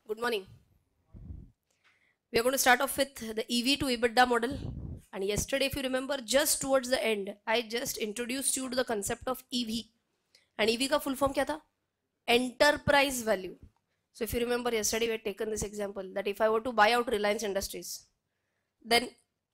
Good morning. We are going to start off with the EV to EBITDA model. And yesterday, if you remember, just towards the end, I just introduced you to the concept of EV. And EV ka full form kya tha? Enterprise value. So if you remember, yesterday we had taken this example that if I were to buy out Reliance Industries, then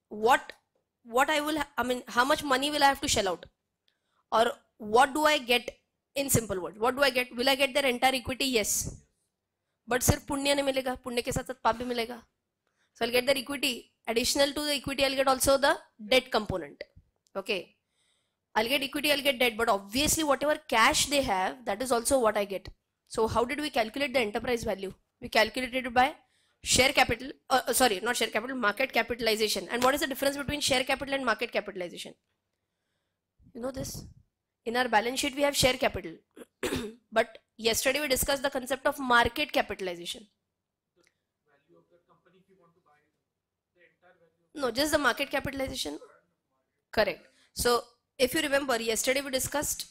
how much money will I have to shell out? Or what do I get in simple words? What do I get? Will I get their entire equity? Yes. But सिर्फ पुण्य नहीं मिलेगा, पुण्य के साथ साथ पाप भी मिलेगा. So I'll get their equity. Additional to the equity, I'll get also the debt component. Okay. I'll get equity, I'll get debt, but obviously whatever cash they have, that is also what I get. So how did we calculate the enterprise value? We calculated it by share capital, sorry, not share capital, market capitalization. And what is the difference between share capital and market capitalization? You know this? In our balance sheet, we have share capital. But yesterday we discussed the concept of market capitalization. No, just the market capitalization. Correct. So if you remember, yesterday we discussed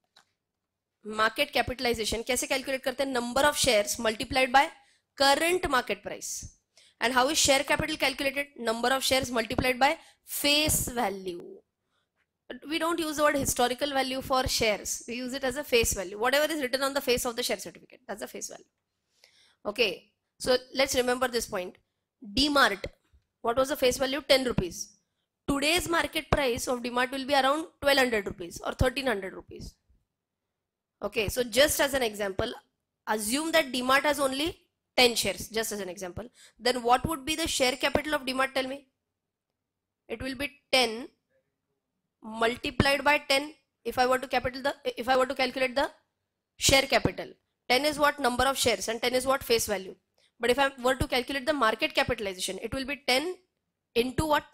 market capitalization. कैसे calculate करते हैं? Number of shares multiplied by current market price. And how is share capital calculated? Number of shares multiplied by face value. We don't use the word historical value for shares. We use it as a face value. Whatever is written on the face of the share certificate, that's the face value. Okay. So let's remember this point. DMart. What was the face value? 10 rupees. Today's market price of DMart will be around 1200 rupees or 1300 rupees. Okay, so just as an example, assume that DMart has only 10 shares, just as an example. Then what would be the share capital of DMart? Tell me. It will be 10 multiplied by 10 if I were to calculate the share capital. 10 is what? Number of shares, and 10 is what? Face value. But if I were to calculate the market capitalization, it will be 10 into what?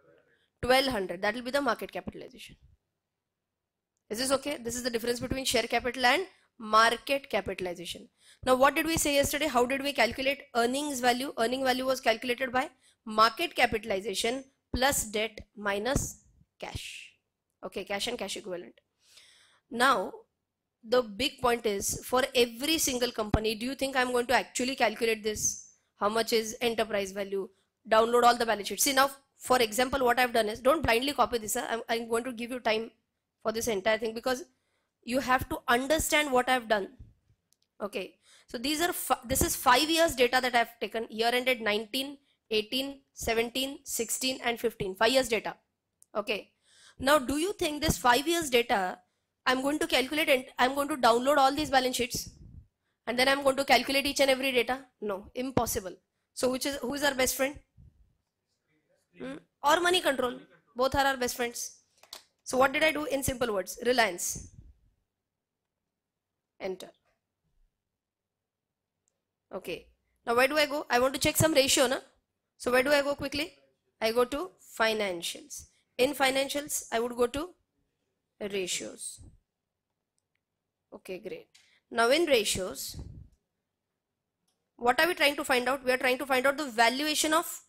1200. That will be the market capitalization. Is this okay? This is the difference between share capital and market capitalization. Now what did we say yesterday? How did we calculate earnings value? Earning value was calculated by market capitalization plus debt minus cash. Okay, cash and cash equivalent. Now the big point is, for every single company, do you think I'm going to actually calculate this? How much is enterprise value? Download all the balance sheets. See, now for example, what I've done is, don't blindly copy this. I'm going to give you time for this entire thing because you have to understand what I've done. Okay, so this is 5 years data that I've taken. Year ended 19, 18, 17, 16 and 15. 5 years data. Okay, now do you think this 5 years data I'm going to calculate and I'm going to download all these balance sheets and then I'm going to calculate each and every data? No, impossible. So who is our best friend? Or money control? Both are our best friends. So what did I do? In simple words, Reliance. Enter. Okay. Now where do I go? I want to check some ratio, na? So where do I go quickly? I go to financials. In financials, I would go to ratios. Okay, great. Now in ratios, what are we trying to find out? We are trying to find out the valuation of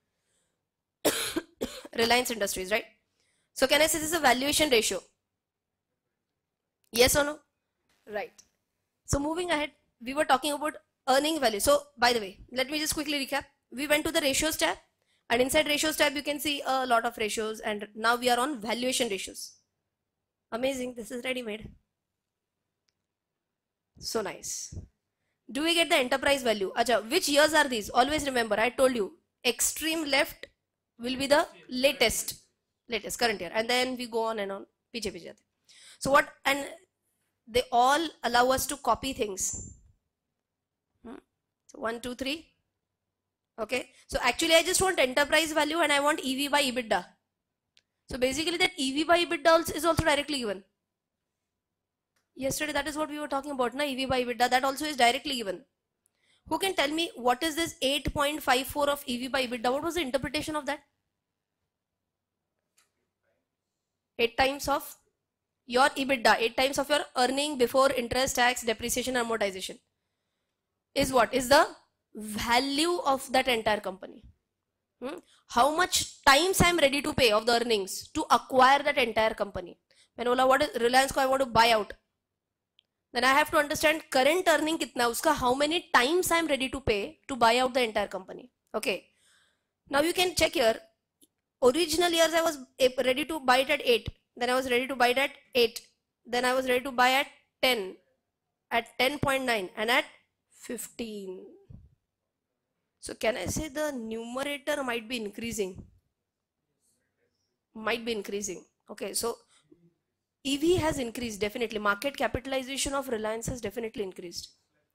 Reliance Industries, right? So can I say this is a valuation ratio? Yes or no? Right. So moving ahead, we were talking about earning value. So by the way, let me just quickly recap. We went to the ratios tab, and inside ratios tab you can see a lot of ratios, and now we are on valuation ratios. Amazing, this is ready made. So nice. Do we get the enterprise value? Acha, which years are these? Always remember, I told you, extreme left will be the latest current year, and then we go on and on. So what? And they all allow us to copy things. So 1, 2, 3. Okay. So actually I just want enterprise value and I want EV by EBITDA. So basically that EV by EBITDA is also directly given. Yesterday that is what we were talking about, na? EV by EBITDA, that also is directly given. Who can tell me what is this 8.54 of EV by EBITDA? What was the interpretation of that? 8 times of your EBITDA, 8 times of your earning before interest, tax, depreciation, amortization is what? Is the value of that entire company. How much times I am ready to pay of the earnings to acquire that entire company. When what is Reliance I want to buy out. then I have to understand current earning kitna uska, how many times I am ready to pay to buy out the entire company. Okay, now you can check here. Original years I was ready to buy it at 8, then I was ready to buy it at 8, then I was ready to buy at 10, at 10.9, and at 15. So can I say the numerator might be increasing? Might be increasing. Okay, so EV has increased definitely. Market capitalization of Reliance has definitely increased.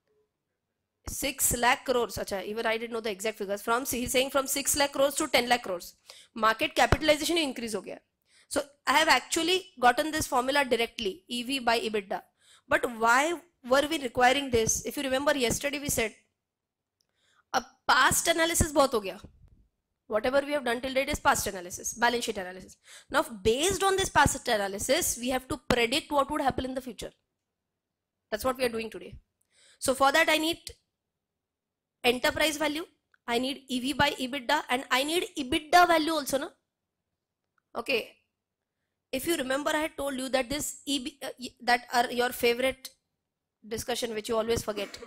6 lakh crores. Acha, even I didn't know the exact figures. He's saying from 6 lakh crores to 10 lakh crores. Market capitalization increase ho gaya. So I have actually gotten this formula directly, EV by EBITDA. But why were we requiring this? If you remember yesterday we said, a past analysis bahut ho gaya. Whatever we have done till date is past analysis, balance sheet analysis. Now based on this past analysis, we have to predict what would happen in the future. That's what we are doing today. So for that I need enterprise value, I need EV by EBITDA, and I need EBITDA value also, no? Okay. If you remember, I had told you that this that are your favorite discussion which you always forget.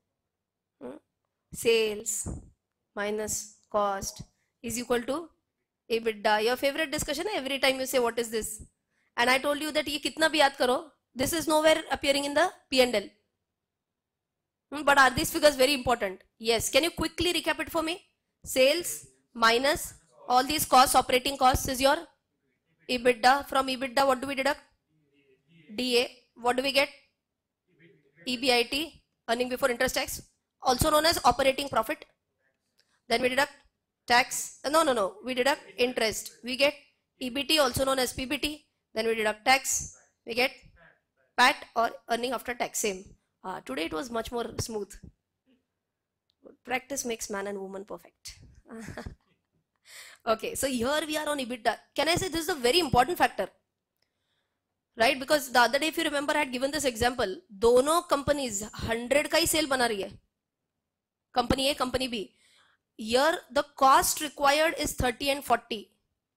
Sales minus cost is equal to EBITDA. Your favorite discussion, every time you say what is this, and I told you that ye kitna bhi yaad karo, this is nowhere appearing in the P&L. But are these figures very important? Yes. Can you quickly recap it for me? Sales minus all these costs, operating costs, is your EBITDA. From EBITDA, what do we deduct? DA. What do we get? EBIT, earning before interest tax, also known as operating profit. Then we deduct tax. No. We deduct interest. We get EBT, also known as PBT. Then we deduct tax. We get PAT, or earning after tax. Same. Today it was much more smooth. Practice makes man and woman perfect. Okay, so here we are on EBITDA. Can I say this is a very important factor? Right, because the other day, if you remember, I had given this example. Dono companies 100 ka hi sale bana rahi hai. Company A, company B. Here the cost required is 30 and 40.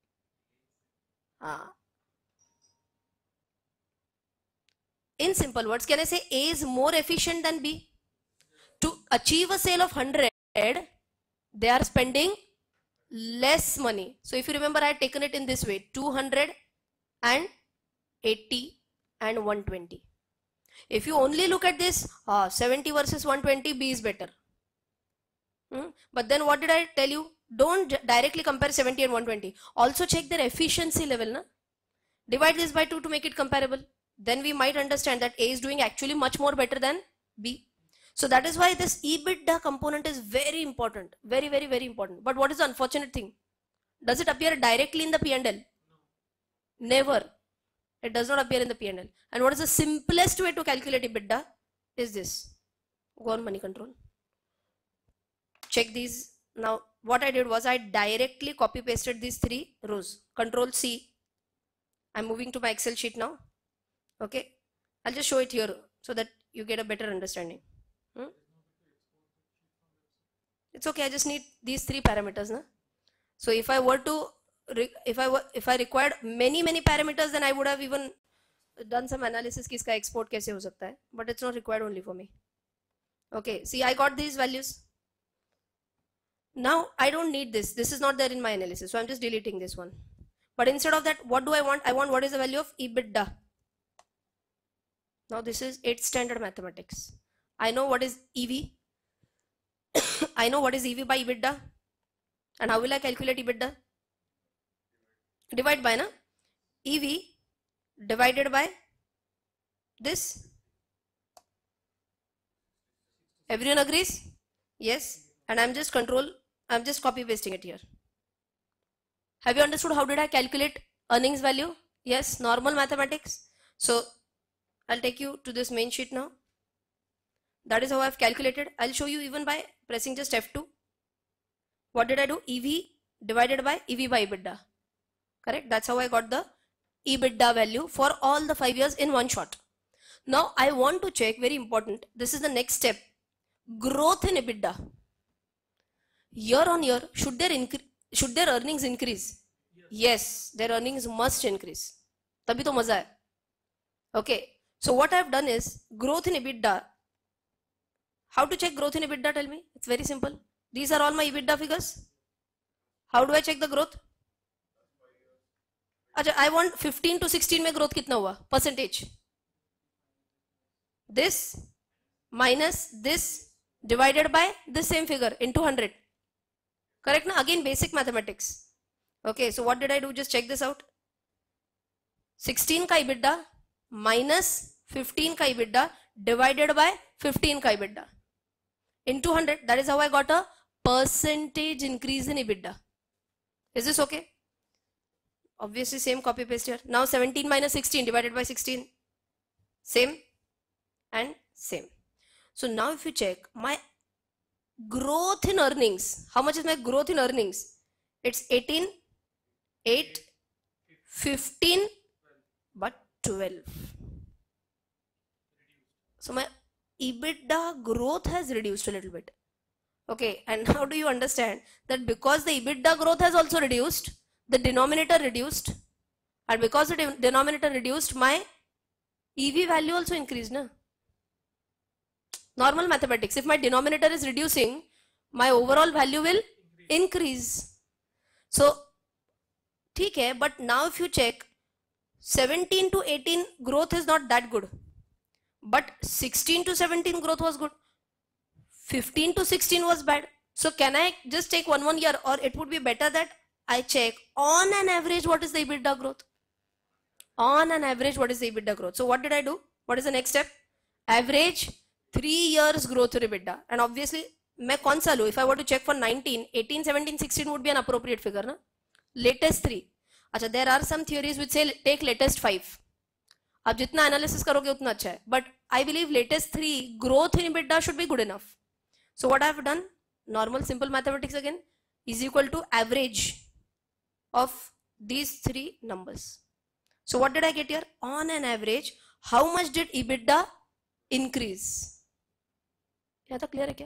In simple words, can I say A is more efficient than B? To achieve a sale of 100, they are spending less money. So if you remember, I had taken it in this way: 200 and 80 and 120. If you only look at this, 70 versus 120, B is better. But then what did I tell you? Don't directly compare 70 and 120. Also check their efficiency level. Na? Divide this by 2 to make it comparable. Then we might understand that A is doing actually much more better than B. So that is why this EBITDA component is very important. Very, very, very important. But what is the unfortunate thing? Does it appear directly in the P&L? Never. It does not appear in the P&L. And what is the simplest way to calculate EBITDA? Is this. Go on money control. Check these. Now what I did was I directly copy pasted these 3 rows. Control C. I'm moving to my Excel sheet now. Okay. I'll just show it here so that you get a better understanding. It's okay. I just need these 3 parameters. Na? So if I were to, if I required many parameters, then I would have even done some analysis ki iska export kaise ho sakta hai. But it's not required only for me. Okay. See, I got these values. Now I don't need this. This is not there in my analysis. So I'm just deleting this one. But instead of that, what do I want? I want what is the value of EBITDA. Now this is 8th standard mathematics. I know what is EV. I know what is EV by EBITDA. And how will I calculate EBITDA? Divide by, na? EV divided by this. Everyone agrees? Yes. And I'm just copy pasting it here. Have you understood how did I calculate earnings value? Yes, normal mathematics. So I'll take you to this main sheet now. That is how I've calculated. I'll show you even by pressing just F2. What did I do? EV divided by EV by EBITDA. Correct? That's how I got the EBITDA value for all the 5 years in one shot. Now I want to check, very important, this is the next step. Growth in EBITDA. Year on year, should their earnings increase? Yes, their earnings must increase. Tabhi to maza hai. Okay. So what I've done is growth in EBITDA. How to check growth in EBITDA? Tell me. It's very simple. These are all my EBITDA figures. How do I check the growth? अच्छा, I want 15 to 16 में growth कितना हुआ percentage? This minus this divided by this same figure into 100. Correct na? Again basic mathematics. Okay, so what did I do? Just check this out. 16 का EBITDA minus 15 का EBITDA divided by 15 का EBITDA into 100. That is how I got a percentage increase in EBITDA. Is this okay? Obviously same copy paste here. Now 17 minus 16 divided by 16. Same and same. So now if you check my growth in earnings, how much is my growth in earnings? It's 18, 8, 15, but 12. So my EBITDA growth has reduced a little bit. Okay, and how do you understand that? Because the EBITDA growth has also reduced, the denominator reduced, and because the denominator reduced, my EV value also increased, na? Normal mathematics. If my denominator is reducing, my overall value will increase. So, ठीक है, but now if you check, 17 to 18 growth is not that good, but 16 to 17 growth was good. 15 to 16 was bad. So can I just take one year, or it would be better that I check on an average what is the EBITDA growth? On an average what is the EBITDA growth? So what did I do? What is the next step? Average 3 years growth in EBITDA. And obviously मैं कौन सा लूँ? If I were to check for 19, 18, 17, 16 would be an appropriate figure, na? Latest 3. अच्छा, there are some theories which say take latest 5. आप जितना analysis करोगे उतना अच्छा है. But I believe latest 3 growth in EBITDA should be good enough. So what I have done, normal simple mathematics again, is equal to average of these 3 numbers. So what did I get here? On an average, how much did EBITDA increase? Yeah, clear hai kya?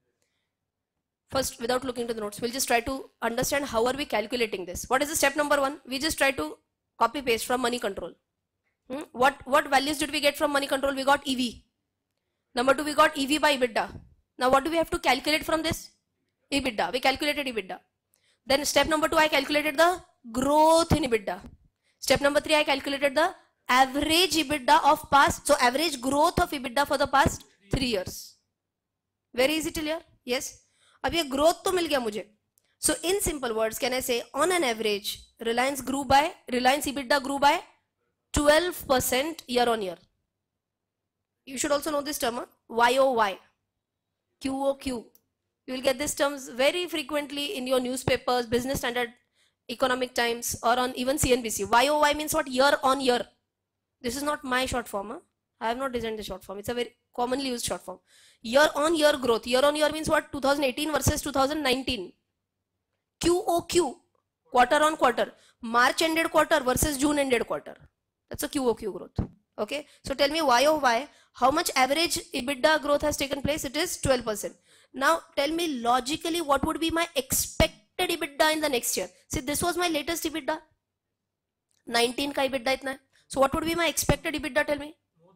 First, without looking to the notes, we'll just try to understand how are we calculating this. What is the step number 1? We just try to copy paste from money control. What values did we get from money control? We got EV. Number 2, we got EV by EBITDA. Now what do we have to calculate from this? EBITDA. We calculated EBITDA. Then step number 2, I calculated the growth in EBITDA. Step number 3, I calculated the average EBITDA of past, so average growth of EBITDA for the past 3 years. Very easy till here? Yes. अब ये growth तो मिल गया मुझे. So in simple words, can I say on an average, Reliance EBITDA grew by 12% year on year. You should also know this term, YOY. QOQ. You will get these terms very frequently in your newspapers, Business Standard, Economic Times, or on even CNBC. YOY means what? Year on year. This is not my short form. Huh? I have not designed the short form. It's a very commonly used short form. Year on year growth. Year on year means what? 2018 versus 2019. QOQ. Quarter on quarter. March ended quarter versus June ended quarter. That's a QOQ growth. Okay. So tell me YOY. How much average EBITDA growth has taken place? It is 12%. Now tell me logically what would be my expected EBITDA in the next year. See, this was my latest EBITDA. 19 ka EBITDA itna hai. So what would be my expected EBITDA? Tell me.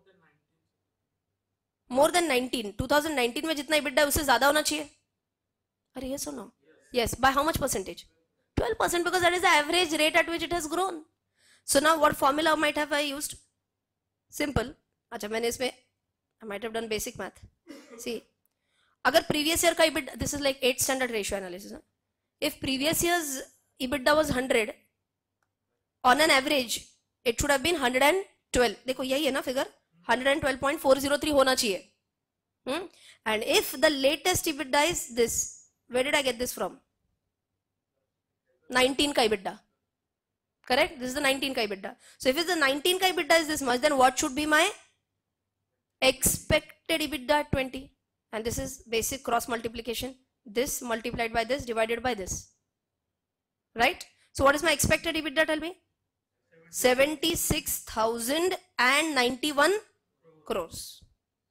More than 19. 2019 में जितना EBITDA है उससे ज़्यादा होना चाहिए. अरे yes or no? Yes. By how much percentage? 12%, because that is the average rate at which it has grown. So now what formula might have I used? Simple. अच्छा, मैंने इसमें I might have done basic math. See, अगर previous year का EBITDA, this is like 8 standard ratio analysis. Huh? If previous year's EBITDA was 100, on an average, it should have been 112. देखो यही है ना figure, 112.403 होना चाहिए. And if the latest EBITDA is this, where did I get this from? 19 का EBITDA. Correct? This is the 19 ka EBITDA. So if it's the 19 ka EBITDA is this much, then what should be my expected EBITDA at 20? And this is basic cross multiplication. This multiplied by this divided by this. Right? So what is my expected EBITDA? Tell me. 76,091 crores.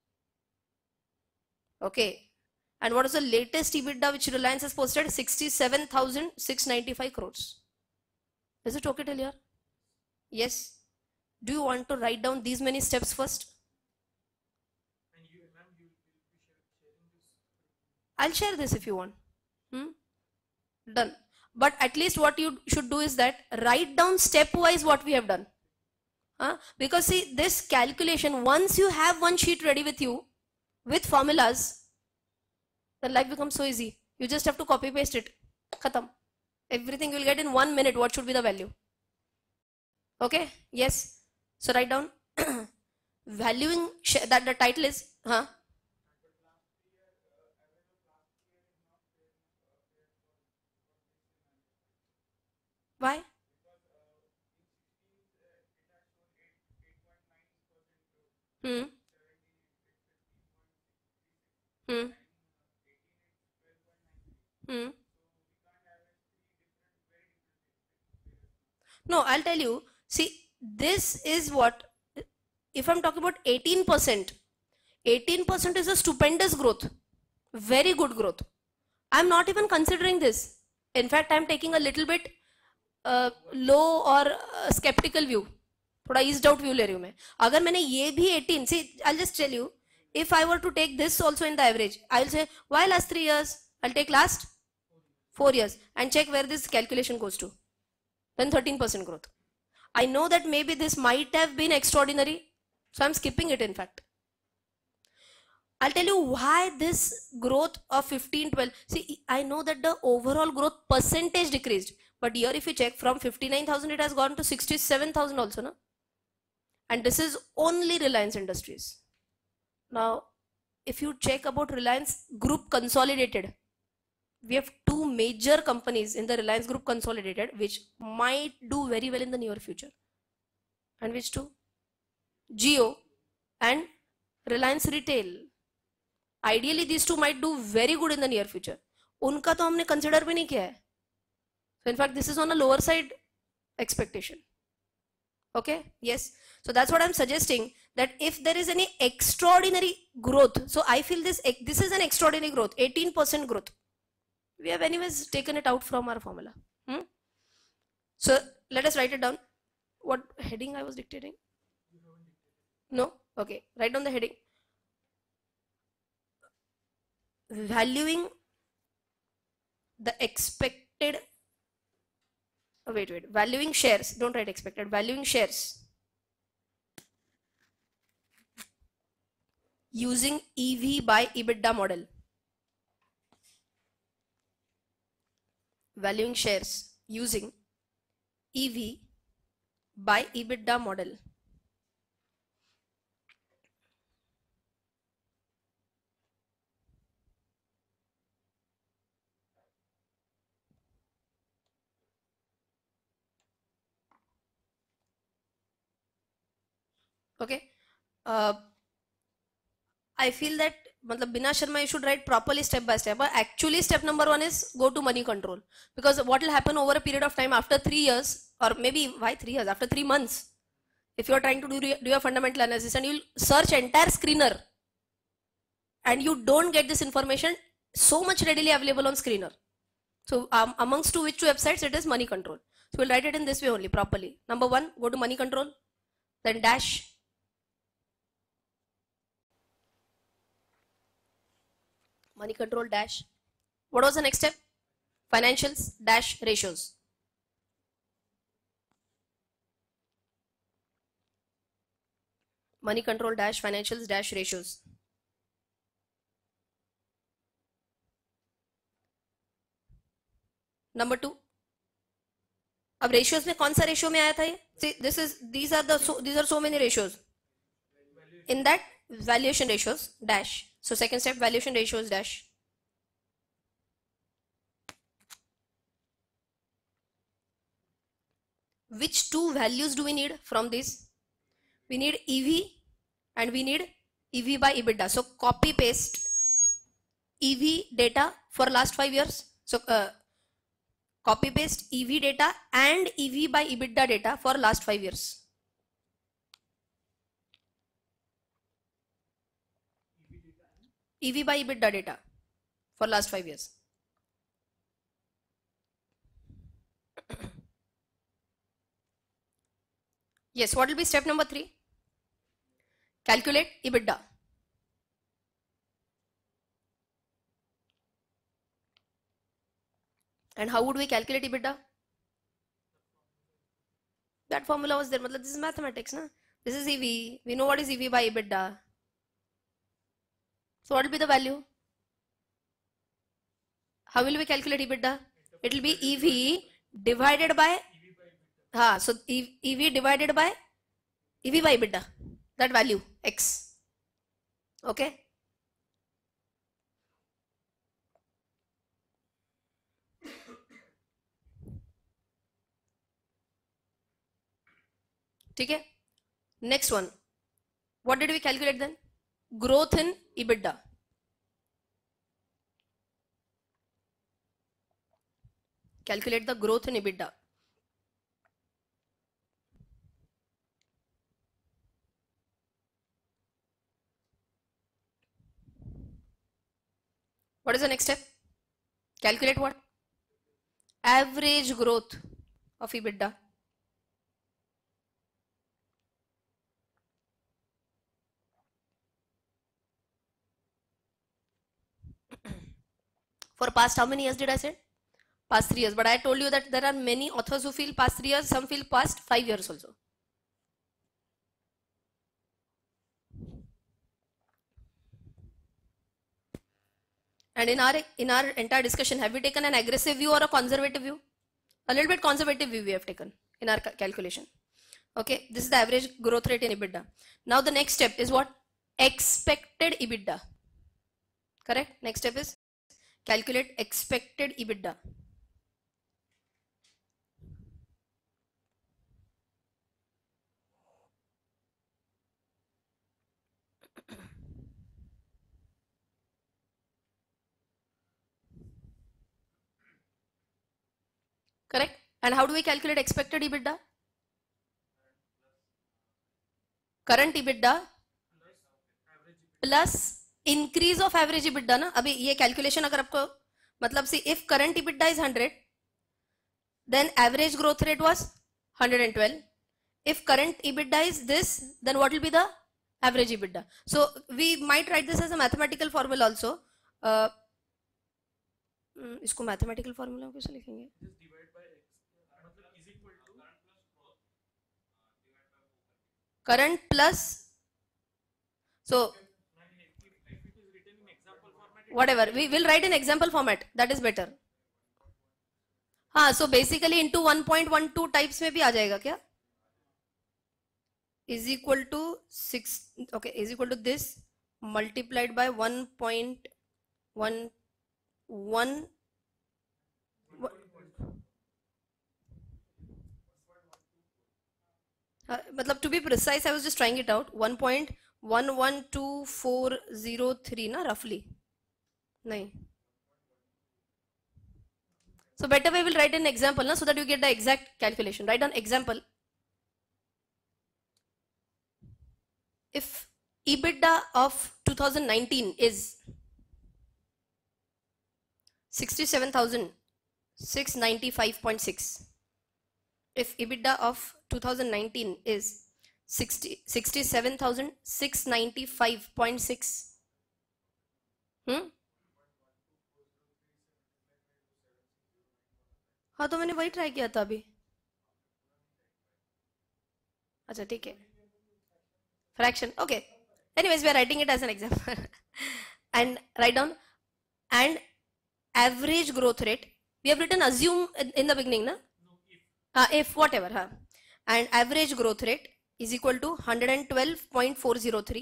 Okay. And what is the latest EBITDA which Reliance has posted? 67,695 crores. Is it okay till here? Yes. Do you want to write down these many steps first? I'll share this if you want. Done. But at least what you should do is that write down stepwise what we have done. Because see, this calculation, once you have one sheet ready with you with formulas, then life becomes so easy. You just have to copy paste it. Khatam. Everything you'll get in 1 minute. What should be the value? Okay. Yes. So write down valuing that the title is why? Hmm. Hmm. Hmm. No, I'll tell you. See, this is what, if I'm talking about 18%, 18% is a stupendous growth. Very good growth. I'm not even considering this. In fact, I'm taking a little bit low or skeptical view. थोड़ा eased out view ले रही हूँ मैं. अगर मैंने ये भी 18, see, I'll just tell you, if I were to take this also in the average, I'll say, why last 3 years? I'll take last 4 years and check where this calculation goes to. Then 13% growth. I know that maybe this might have been extraordinary, so I'm skipping it in fact. I'll tell you why this growth of 15, 12. See, I know that the overall growth percentage decreased, but here if you check from 59,000, it has gone to 67,000 also, no? And this is only Reliance Industries. Now, if you check about Reliance Group Consolidated, we have two major companies in the Reliance Group Consolidated which might do very well in the near future. And which two? Jio and Reliance Retail. Ideally, these two might do very good in the near future. उनका तो हमने consider भी नहीं किया है. So in fact, this is on a lower side expectation. Okay, yes. So that's what I'm suggesting, that if there is any extraordinary growth, so I feel this is an extraordinary growth, 18% growth. We have anyways taken it out from our formula. So let us write it down. What heading I was dictating? No? Okay, write down the heading. Valuing the expected, valuing shares, don't write expected, valuing shares using EV by EBITDA model. Valuing shares using EV by EBITDA model. Okay. I feel that Bina Sharma, you should write properly step by step. But actually step number 1 is go to money control. Because what will happen over a period of time after 3 years, or maybe why 3 years, after 3 months, if you are trying to do your fundamental analysis and you search entire screener and you don't get this information so much readily available on screener. So amongst which two websites it is money control. So we'll write it in this way only properly. Number 1, go to money control, then dash money control dash. What was the next step? Financials dash ratios. Money control dash financials dash ratios. Number 2. अब ratios में कौन सा ratio में आया था ये? See, these are so many ratios. In that, valuation ratios dash. So second step, valuation ratios dash. Which two values do we need from this? We need EV and we need EV by EBITDA. So copy paste EV data for last 5 years. So copy paste EV data and EV by EBITDA data for last 5 years. EV by EBITDA data for last 5 years. Yes, what will be step number 3? Calculate EBITDA. And how would we calculate EBITDA? That formula was there. This is mathematics, na? This is EV. We know what is EV by EBITDA. So what will be the value? How will we calculate EBITDA? It will be EV divided by so EV divided by EV by EBITDA. That value X. Okay. Okay. Next one. What did we calculate then? Growth in EBITDA. Calculate the growth in EBITDA. What is the next step? Calculate what? Average growth of EBITDA. For past how many years did I say? Past 3 years. But I told you that there are many authors who feel past 3 years, some feel past 5 years also. And in our entire discussion, have we taken an aggressive view or a conservative view? A little bit conservative view we have taken in our calculation. Okay, this is the average growth rate in EBITDA. Now the next step is what? Expected EBITDA. Correct? Next step is calculate expected EBITDA. Correct? And how do we calculate expected EBITDA? Current EBITDA plus increase of average EBITDA ना. अभी ये calculation अगर आपको मतलब see if current EBITDA is 100, then average growth rate was 112. If current EBITDA is this, then what will be the average EBITDA? So we might write this as a mathematical formula also. इसको mathematical formula कैसे लिखेंगे? Current plus, so whatever, we will write in example format, that is better. हाँ, so basically into 1.12 types में भी आ जाएगा क्या? Is equal to 6, okay, is equal to this multiplied by 1.11. मतलब to be precise, I was just trying it out. 1.112403 ना roughly. नहीं. So better we will write an example na, so that you get the exact calculation. Write an example. If EBITDA of 2019 is 67,695.6. If EBITDA of 2019 is 67,695.6. हाँ तो मैंने वही try किया था अभी. अच्छा ठीक है. Fraction. Okay. Anyways, we are writing it as an example. And write down and average growth rate. We have written assume in the beginning, na? If whatever. And average growth rate is equal to 112.403.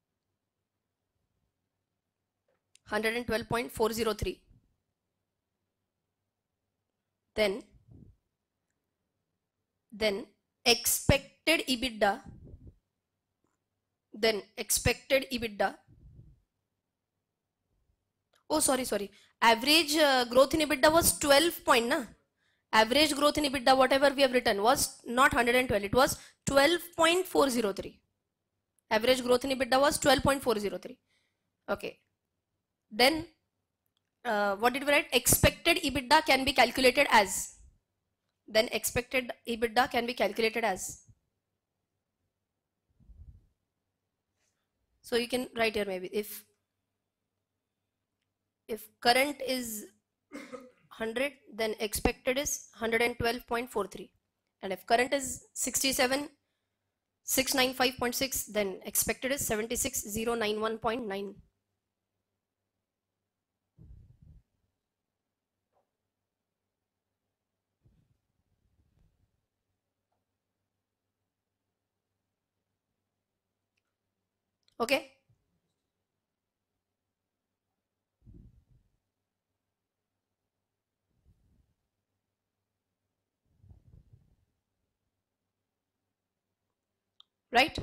112.403. Then expected EBITDA. Then expected EBITDA. Oh, sorry. Average growth in EBITDA was 12 point, na? Average growth in EBITDA, whatever we have written, was not 112. It was 12.403. Average growth in EBITDA was 12.403. Okay. Then what did we write? Expected EBITDA can be calculated as. Then expected EBITDA can be calculated as. So you can write here maybe if current is 100, then expected is 112.43. And if current is 67,695.6, then expected is 76,091.9. Okay. Right?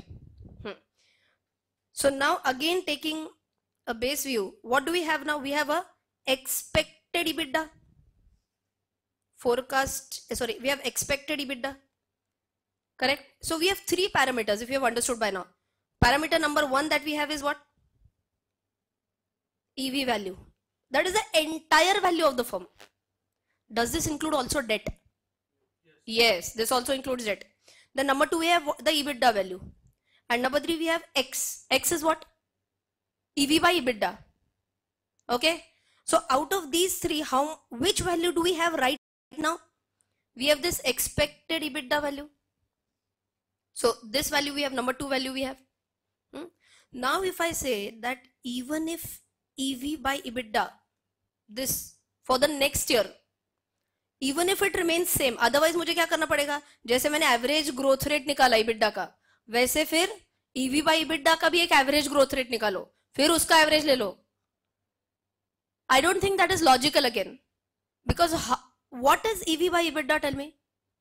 So now again taking a base view, what do we have now? We have a expected EBITDA. We have expected EBITDA. Correct? So we have three parameters if you have understood by now. Parameter number one that we have is what? EV value. That is the entire value of the firm. Does this include also debt? Yes, this also includes debt. Then number two, we have the EBITDA value. And number three, we have X. X is what? EV by EBITDA. Okay. So out of these three, which value do we have right now? We have this expected EBITDA value. So this value we have, number two value we have. Now if I say that even if EV by EBITDA, this for the next year, even if it remains same, otherwise मुझे क्या करना पड़ेगा? जैसे मैंने average growth rate निकाला EBITDA का, वैसे फिर EV by EBITDA का भी एक एवरेज ग्रोथ रेट निकालो, फिर उसका एवरेज ले लो. I don't think that is logical again, because what is EV by EBITDA? Tell me.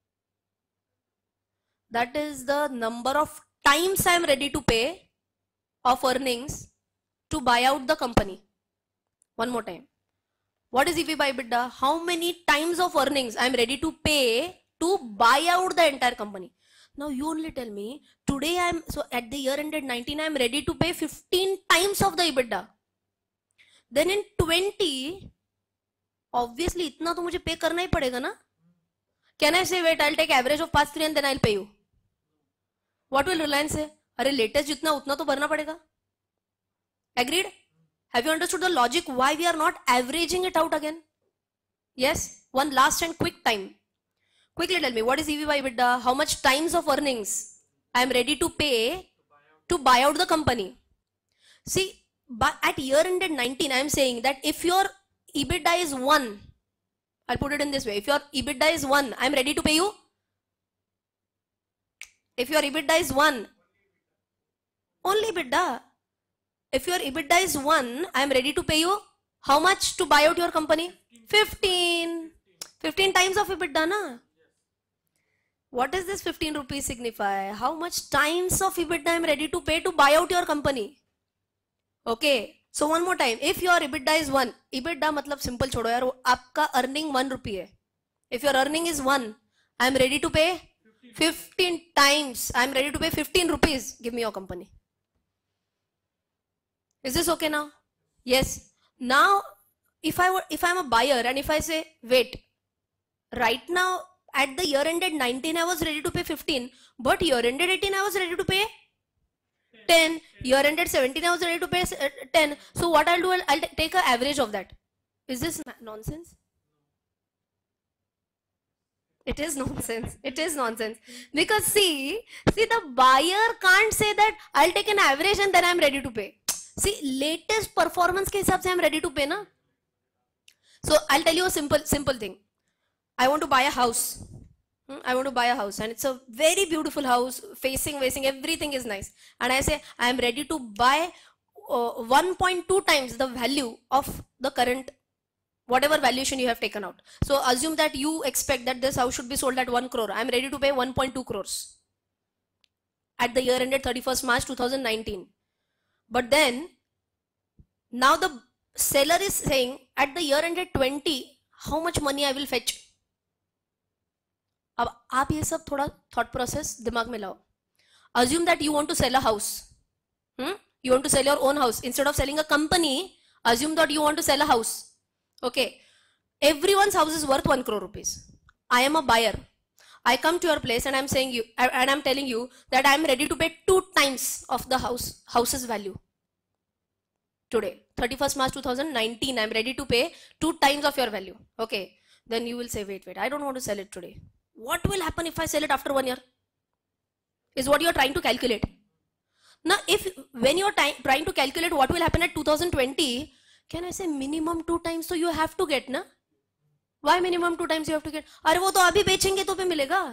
That is the number of times I am ready to pay of earnings to buy out the company. One more time. What is EV by EBITDA? How many times of earnings I am ready to pay to buy out the entire company? Now you only tell me, today so at the year ended 19, I am ready to pay 15 times of the EBITDA. Then in 20, obviously इतना तो मुझे pay करना ही पड़ेगा ना? Can I say, wait, I'll take average of past 3 and then I'll pay you? What will Reliance say? अरे latest जितना उतना तो भरना पड़ेगा. Agreed? Have you understood the logic why we are not averaging it out again? Yes? One last and quick time. Quickly tell me, what is EV by EBITDA? How much times of earnings I am ready to pay to buy out the company? See, but at year ended 19, I am saying that if your EBITDA is 1, I'll put it in this way. If your EBITDA is 1, I am ready to pay you. If your EBITDA is 1, only EBITDA. If your EBITDA is 1, I am ready to pay you how much to buy out your company? 15. 15 times of EBITDA, na? What does this 15 rupees signify? How much times of EBITDA I am ready to pay to buy out your company? Okay. So one more time. If your EBITDA is 1, EBITDA मतलब simple छोड़ो यार, वो आपका earning 1 rupee है. If your earning is 1, I am ready to pay 15 times. I am ready to pay 15 rupees. Give me your company. Is this okay now? Yes. Now, if I'm a buyer and if I say, wait, right now at the year ended 19, I was ready to pay 15, but year ended 18, I was ready to pay 10. Year ended 17, I was ready to pay 10. So what I'll do, I'll take an average of that. Is this nonsense? It is nonsense. It is nonsense. Because see, the buyer can't say that I'll take an average and then I'm ready to pay. See, latest performance के हिसाब से I'm ready to pay ना. So I'll tell you a simple thing. I want to buy a house. I want to buy a house and it's a very beautiful house, facing, everything is nice. And I say I am ready to buy 1.2 times the value of the current, whatever valuation you have taken out. So assume that you expect that this house should be sold at 1 crore. I am ready to pay 1.2 crores at the year ended 31st March 2019. But then, now the seller is saying at the year ended 20, how much money I will fetch? अब आप ये सब थोड़ा thought process दिमाग में लाओ. Assume that you want to sell a house. You want to sell your own house. Instead of selling a company, assume that you want to sell a house. Okay. Everyone's house is worth 1 crore rupees. I am a buyer. I come to your place and I'm saying you, and I'm telling you that I'm ready to pay 2 times of the house's value. Today, 31st March 2019, I'm ready to pay 2 times of your value. Okay. then you will say, wait, I don't want to sell it today. What will happen if I sell it after 1 year? Is what you're trying to calculate. Now, when you're trying to calculate what will happen at 2020, can I say minimum 2 times? So you have to get, na? Why minimum 2 times you have to get? अरे वो तो अभी बेचेंगे तो पे मिलेगा.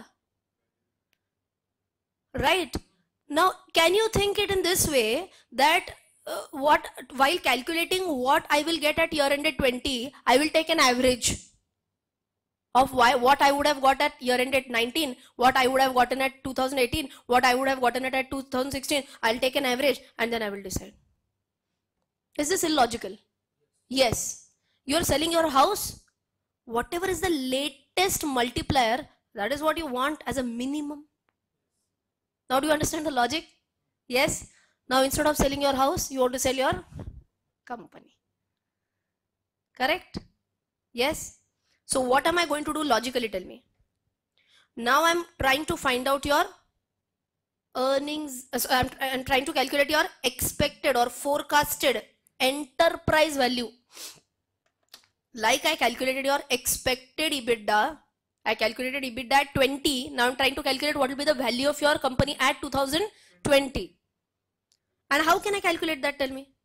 Right? Now, can you think it in this way that while calculating what I will get at year end at 20, I will take an average of what I would have got at year end at 19, what I would have gotten at 2018, what I would have gotten at 2016. I'll take an average and then I will decide. Is this illogical? Yes. You're selling your house. Whatever is the latest multiplier, that is what you want as a minimum. Now do you understand the logic? Yes. Now instead of selling your house, you want to sell your company. Correct? Yes. So what am I going to do logically? Tell me. Now I'm trying to find out your earnings. So I'm trying to calculate your expected or forecasted enterprise value. Like I calculated your expected EBITDA. I calculated EBITDA at 20. Now I'm trying to calculate what will be the value of your company at 2020. And how can I calculate that? Tell me.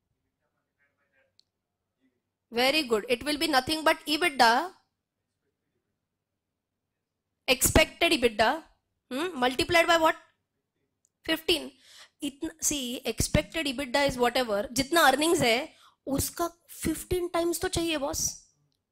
Very good. It will be nothing but EBITDA, expected EBITDA, multiplied by what? 15. See, expected EBITDA is whatever. जितना earnings है, उसका 15 times तो चाहिए, boss.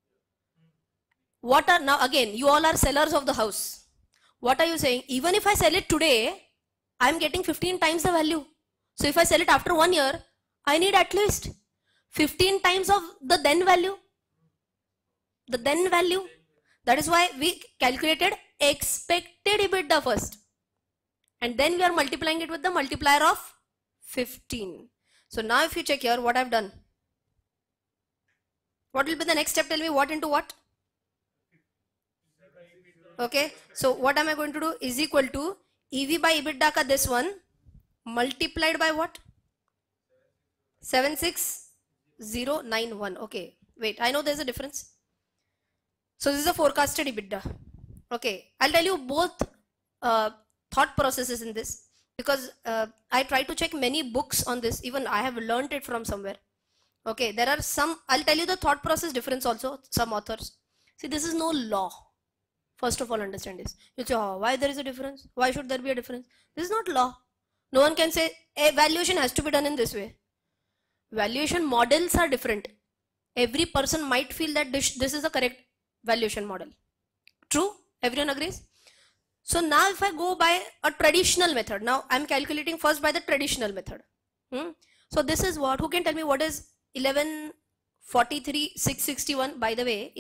What are, now again, you all are sellers of the house. What are you saying? Even if I sell it today, I am getting 15 times the value. So if I sell it after 1 year, I need at least 15 times of the then value. The then value. That is why we calculated expected EBITDA first. And then we are multiplying it with the multiplier of 15. So now if you check here what I have done. What will be the next step? Tell me what into what? Okay. So what am I going to do? Is equal to EV by EBITDA ka this one multiplied by what? 76091. Okay. Wait, I know there's a difference. So this is a forecasted EBITDA. Okay. I'll tell you both thought processes in this because I try to check many books on this. Even I have learned it from somewhere. Okay. There are some, I'll tell you the thought process difference also, some authors. See, this is no law. First of all, understand this. You say, oh, why there is a difference? Why should there be a difference? This is not law. No one can say a valuation has to be done in this way. Valuation models are different. Every person might feel that this is the correct valuation model. True? Everyone agrees? So now if I go by a traditional method, now I'm calculating first by the traditional method. So this is what, who can tell me what is 11,43,661? By the way,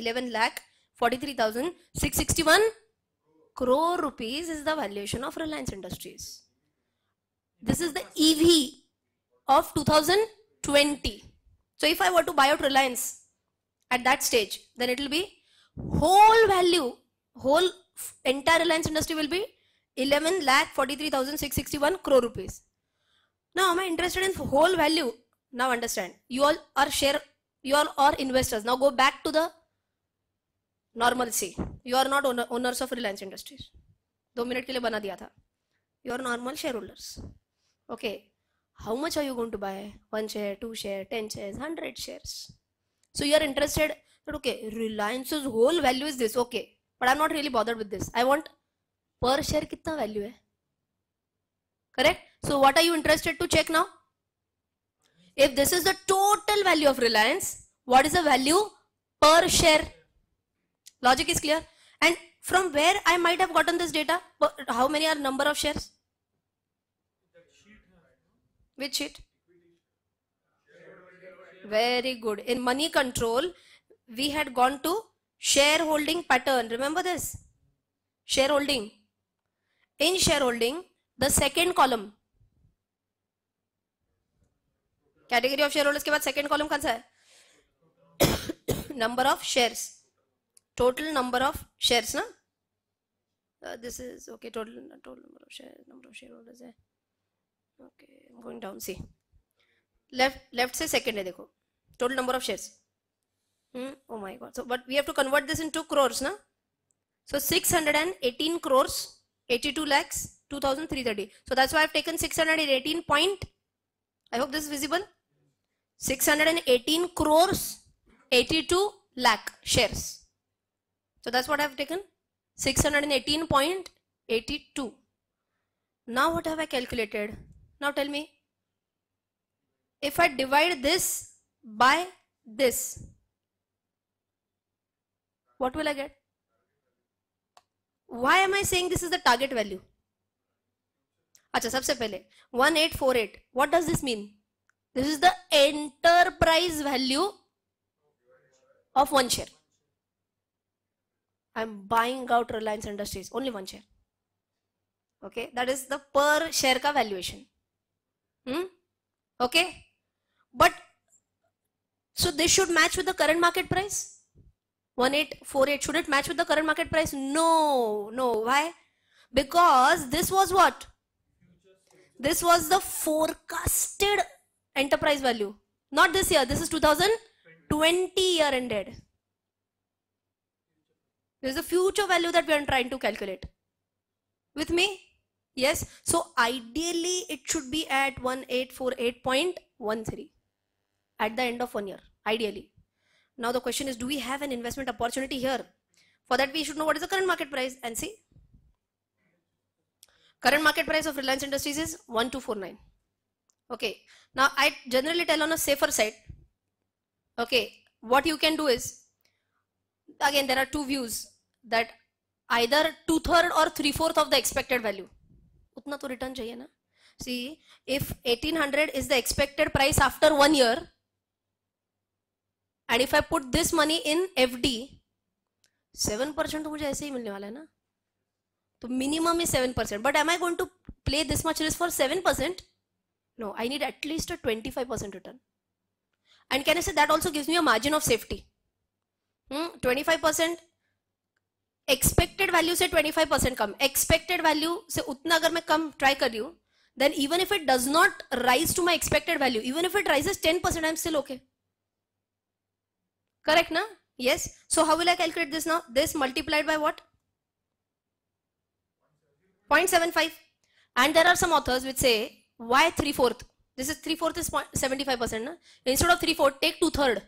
11,43,661 crore rupees is the valuation of Reliance Industries. This is the EV of 2020. So if I were to buy out Reliance at that stage, then it will be whole value, whole entire Reliance industry will be 11,43,661 crore rupees. Now am I interested in whole value? Now understand, you all are investors. Now go back to the normalcy. You are not owners of Reliance Industries. 2 minutes के लिए बना दिया था. You are normal shareholders. Okay. How much are you going to buy? 1 share, 2 share, 10 shares, 100 shares. So you are interested that okay, Reliance's whole value is this. Okay. But I'm not really bothered with this. I want per share kitna value hai. Correct? So what are you interested to check now? If this is the total value of Reliance, what is the value per share? Logic is clear. And from where I might have gotten this data? How many are number of shares? Which sheet? Very good. In money control, we had gone to shareholding pattern. Remember this? Shareholding. In shareholding, the second column. Category of shareholders के बाद second column कौन सा है? Number of shares. Total number of shares, na? This is okay. Total number of shareholders है. Okay, I'm going down. See, left से second है देखो. Total number of shares. Oh my god. So, but we have to convert this into crores, na? So 618 crores, 82 lakhs, 2,330. So that's why I've taken 618 point. I hope this is visible. 618 crores, 82 lakh shares. So that's what I've taken. 618.82. Now what have I calculated? Now tell me. If I divide this by this, what will I get? Why am I saying this is the target value? अच्छा, सबसे पहले 1848. What does this mean? This is the enterprise value of one share. I'm buying out Reliance Industries, only one share. Okay, that is the per share ka valuation. Okay, but so this should match with the current market price. 1848, should it match with the current market price? No, no. Why? Because this was what? This was the forecasted enterprise value. Not this year. This is 2020 year ended. This is the future value that we are trying to calculate. With me? Yes. So ideally it should be at 1848.13 at the end of 1 year. Ideally. Now the question is, do we have an investment opportunity here? For that we should know what is the current market price and see. Current market price of Reliance Industries is 1249. Okay. Now I generally tell on a safer side. Okay. What you can do is, again there are two views, that either 2/3 or 3/4 of the expected value. Utna to return chahiye na? See, if 1800 is the expected price after 1 year, and if I put this money in FD, 7% तो मुझे ऐसे ही मिलने वाला है ना? तो minimum is 7%. But am I going to play this much risk for 7%? No, I need at least a 25% return. And can I say that also gives me a margin of safety? 25% expected value से 25% कम. Expected value से उतना अगर मैं कम try कर रही हूँ, then even if it does not rise to my expected value, even if it rises 10%, I'm still okay. Correct, na? Yes. So how will I calculate this now? This multiplied by what? 0.75. And there are some authors which say, why 3/4? This is 3/4 is 75%. Na? Instead of 3/4, take 2/3.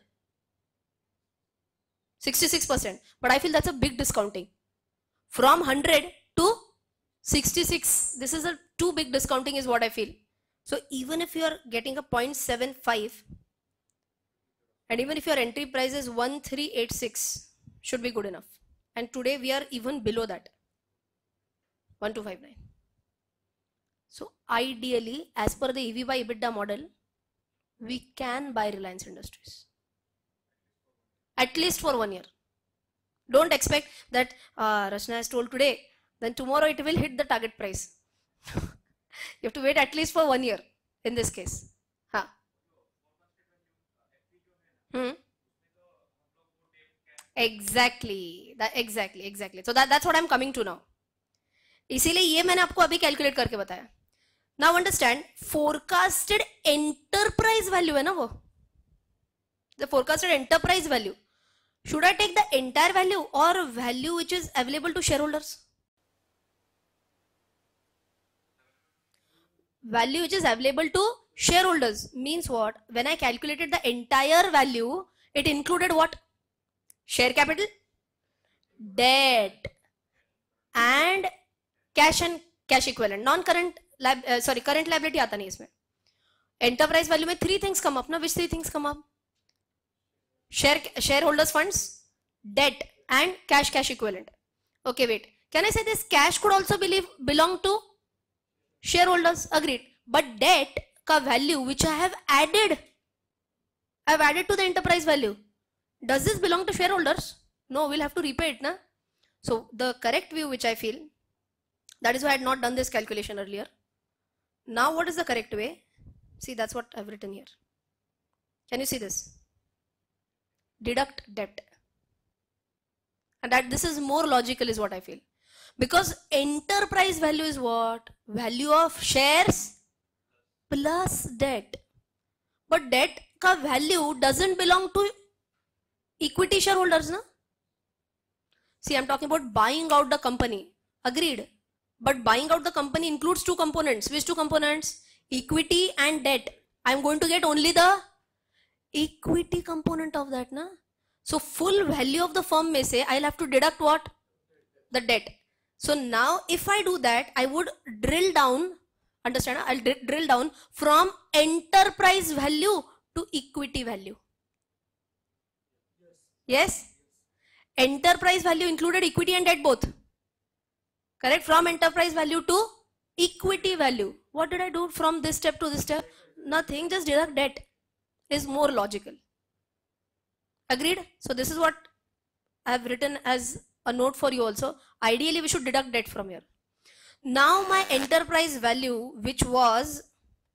66%. But I feel that's a big discounting. From 100 to 66. This is a too big discounting is what I feel. So even if you are getting a 0.75, and even if your entry price is 1386, should be good enough. And today we are even below that, 1259. So ideally, as per the EV by EBITDA model, we can buy Reliance Industries. At least for 1 year. Don't expect that Rachna has told today, then tomorrow it will hit the target price. You have to wait at least for 1 year in this case. Exactly. Exactly. So that's what I'm coming to now. इसीलिए ये मैंने आपको अभी calculate करके बताया. Now understand, forecasted enterprise value है ना वो. The forecasted enterprise value. Should I take the entire value or value which is available to shareholders? Value which is available to shareholders means what? When I calculated the entire value, it included what? Share capital, debt, and cash equivalent. Non-current, current liability आता नहीं इसमें. Enterprise value में 3 things come up ना? Which 3 things come up? Shareholders funds, debt, and cash equivalent. Okay, wait. Can I say this cash could also belong to shareholders? Agreed. But debt ka value which I have added to the enterprise value. Does this belong to shareholders? No, we'll have to repay it, na? So the correct view which I feel, that is why I had not done this calculation earlier. Now what is the correct way? See, that's what I've written here. Can you see this? Deduct debt. And that this is more logical is what I feel. Because enterprise value is what? Value of shares plus debt. But debt ka value doesn't belong to Equity shareholders, na? See, I'm talking about buying out the company. Agreed. But buying out the company includes two components. Which two components? Equity and debt. I'm going to get only the equity component of that, na? So full value of the firm may say I'll have to deduct what? The debt. So now if I do that, I would drill down, understand? I'll drill down from enterprise value to equity value. Yes? Enterprise value included equity and debt both. Correct? From enterprise value to equity value. What did I do from this step to this step? Nothing, just deduct debt. Is more logical. Agreed? So this is what I have written as a note for you also. Ideally we should deduct debt from here. Now my enterprise value, which was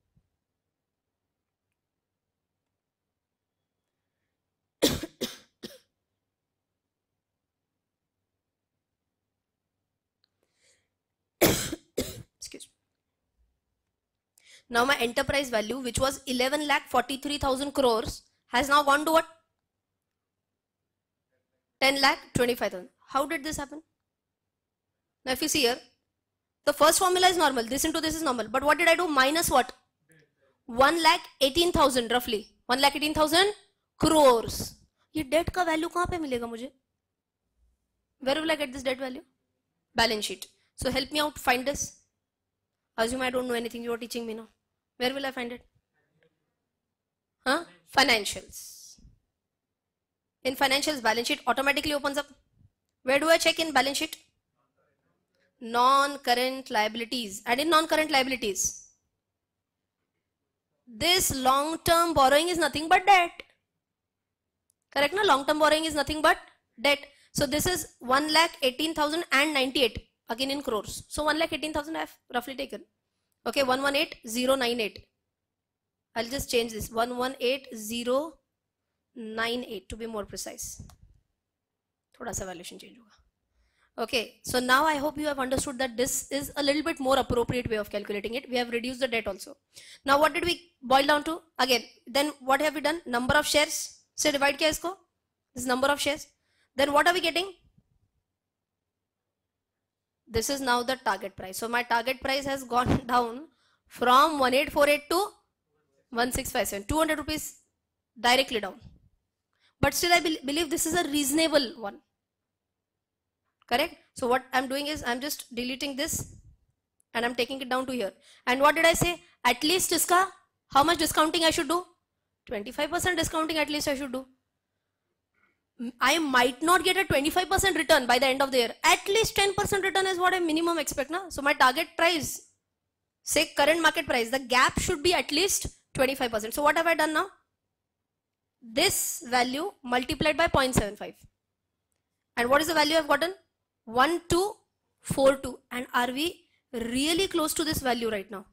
excuse me. Now my enterprise value, which was 11,43,000 crores, has now gone to what? 10,25,000. How did this happen? Now if you see here, the first formula is normal, this into this is normal, but what did I do? Minus what? 1,18,000 roughly. 1,18,000 crores. ये debt का value कहाँ पे मिलेगा मुझे? Where will I get this debt value? Balance sheet. So help me out, find this. Assume I don't know anything, you are teaching me now. Where will I find it? Huh? Financials. In financials, balance sheet automatically opens up. Where do I check in balance sheet? Non-current liabilities. And in non-current liabilities, this long-term borrowing is nothing but debt. Correct? No? Long-term borrowing is nothing but debt. So this is 1,18,098 again in crores. So 1,18,000 I have roughly taken. Okay, 118,098. I'll just change this. 118,098 to be more precise. Thoda sa valuation change hoga. Okay, so now I hope you have understood that this is a little bit more appropriate way of calculating it. We have reduced the debt also. Now what did we boil down to? Again, then what have we done? Number of shares. Se divide kiya isko? This number of shares. Then what are we getting? This is now the target price. So my target price has gone down from 1848 to 1657. 200 rupees directly down. But still I believe this is a reasonable one. Correct? So what I'm doing is I'm just deleting this and I'm taking it down to here. And what did I say? At least iska, how much discounting I should do? 25% discounting at least I should do. I might not get a 25% return by the end of the year. At least 10% return is what I minimum expect. Na? So my target price, say current market price, the gap should be at least 25%. So what have I done now? This value multiplied by 0.75. And what is the value I've gotten? 1242. And are we really close to this value right now?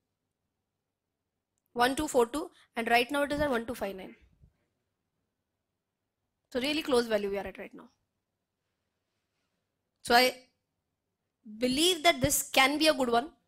1242, and right now it is at 1259. So really close value we are at right now. So I believe that this can be a good one.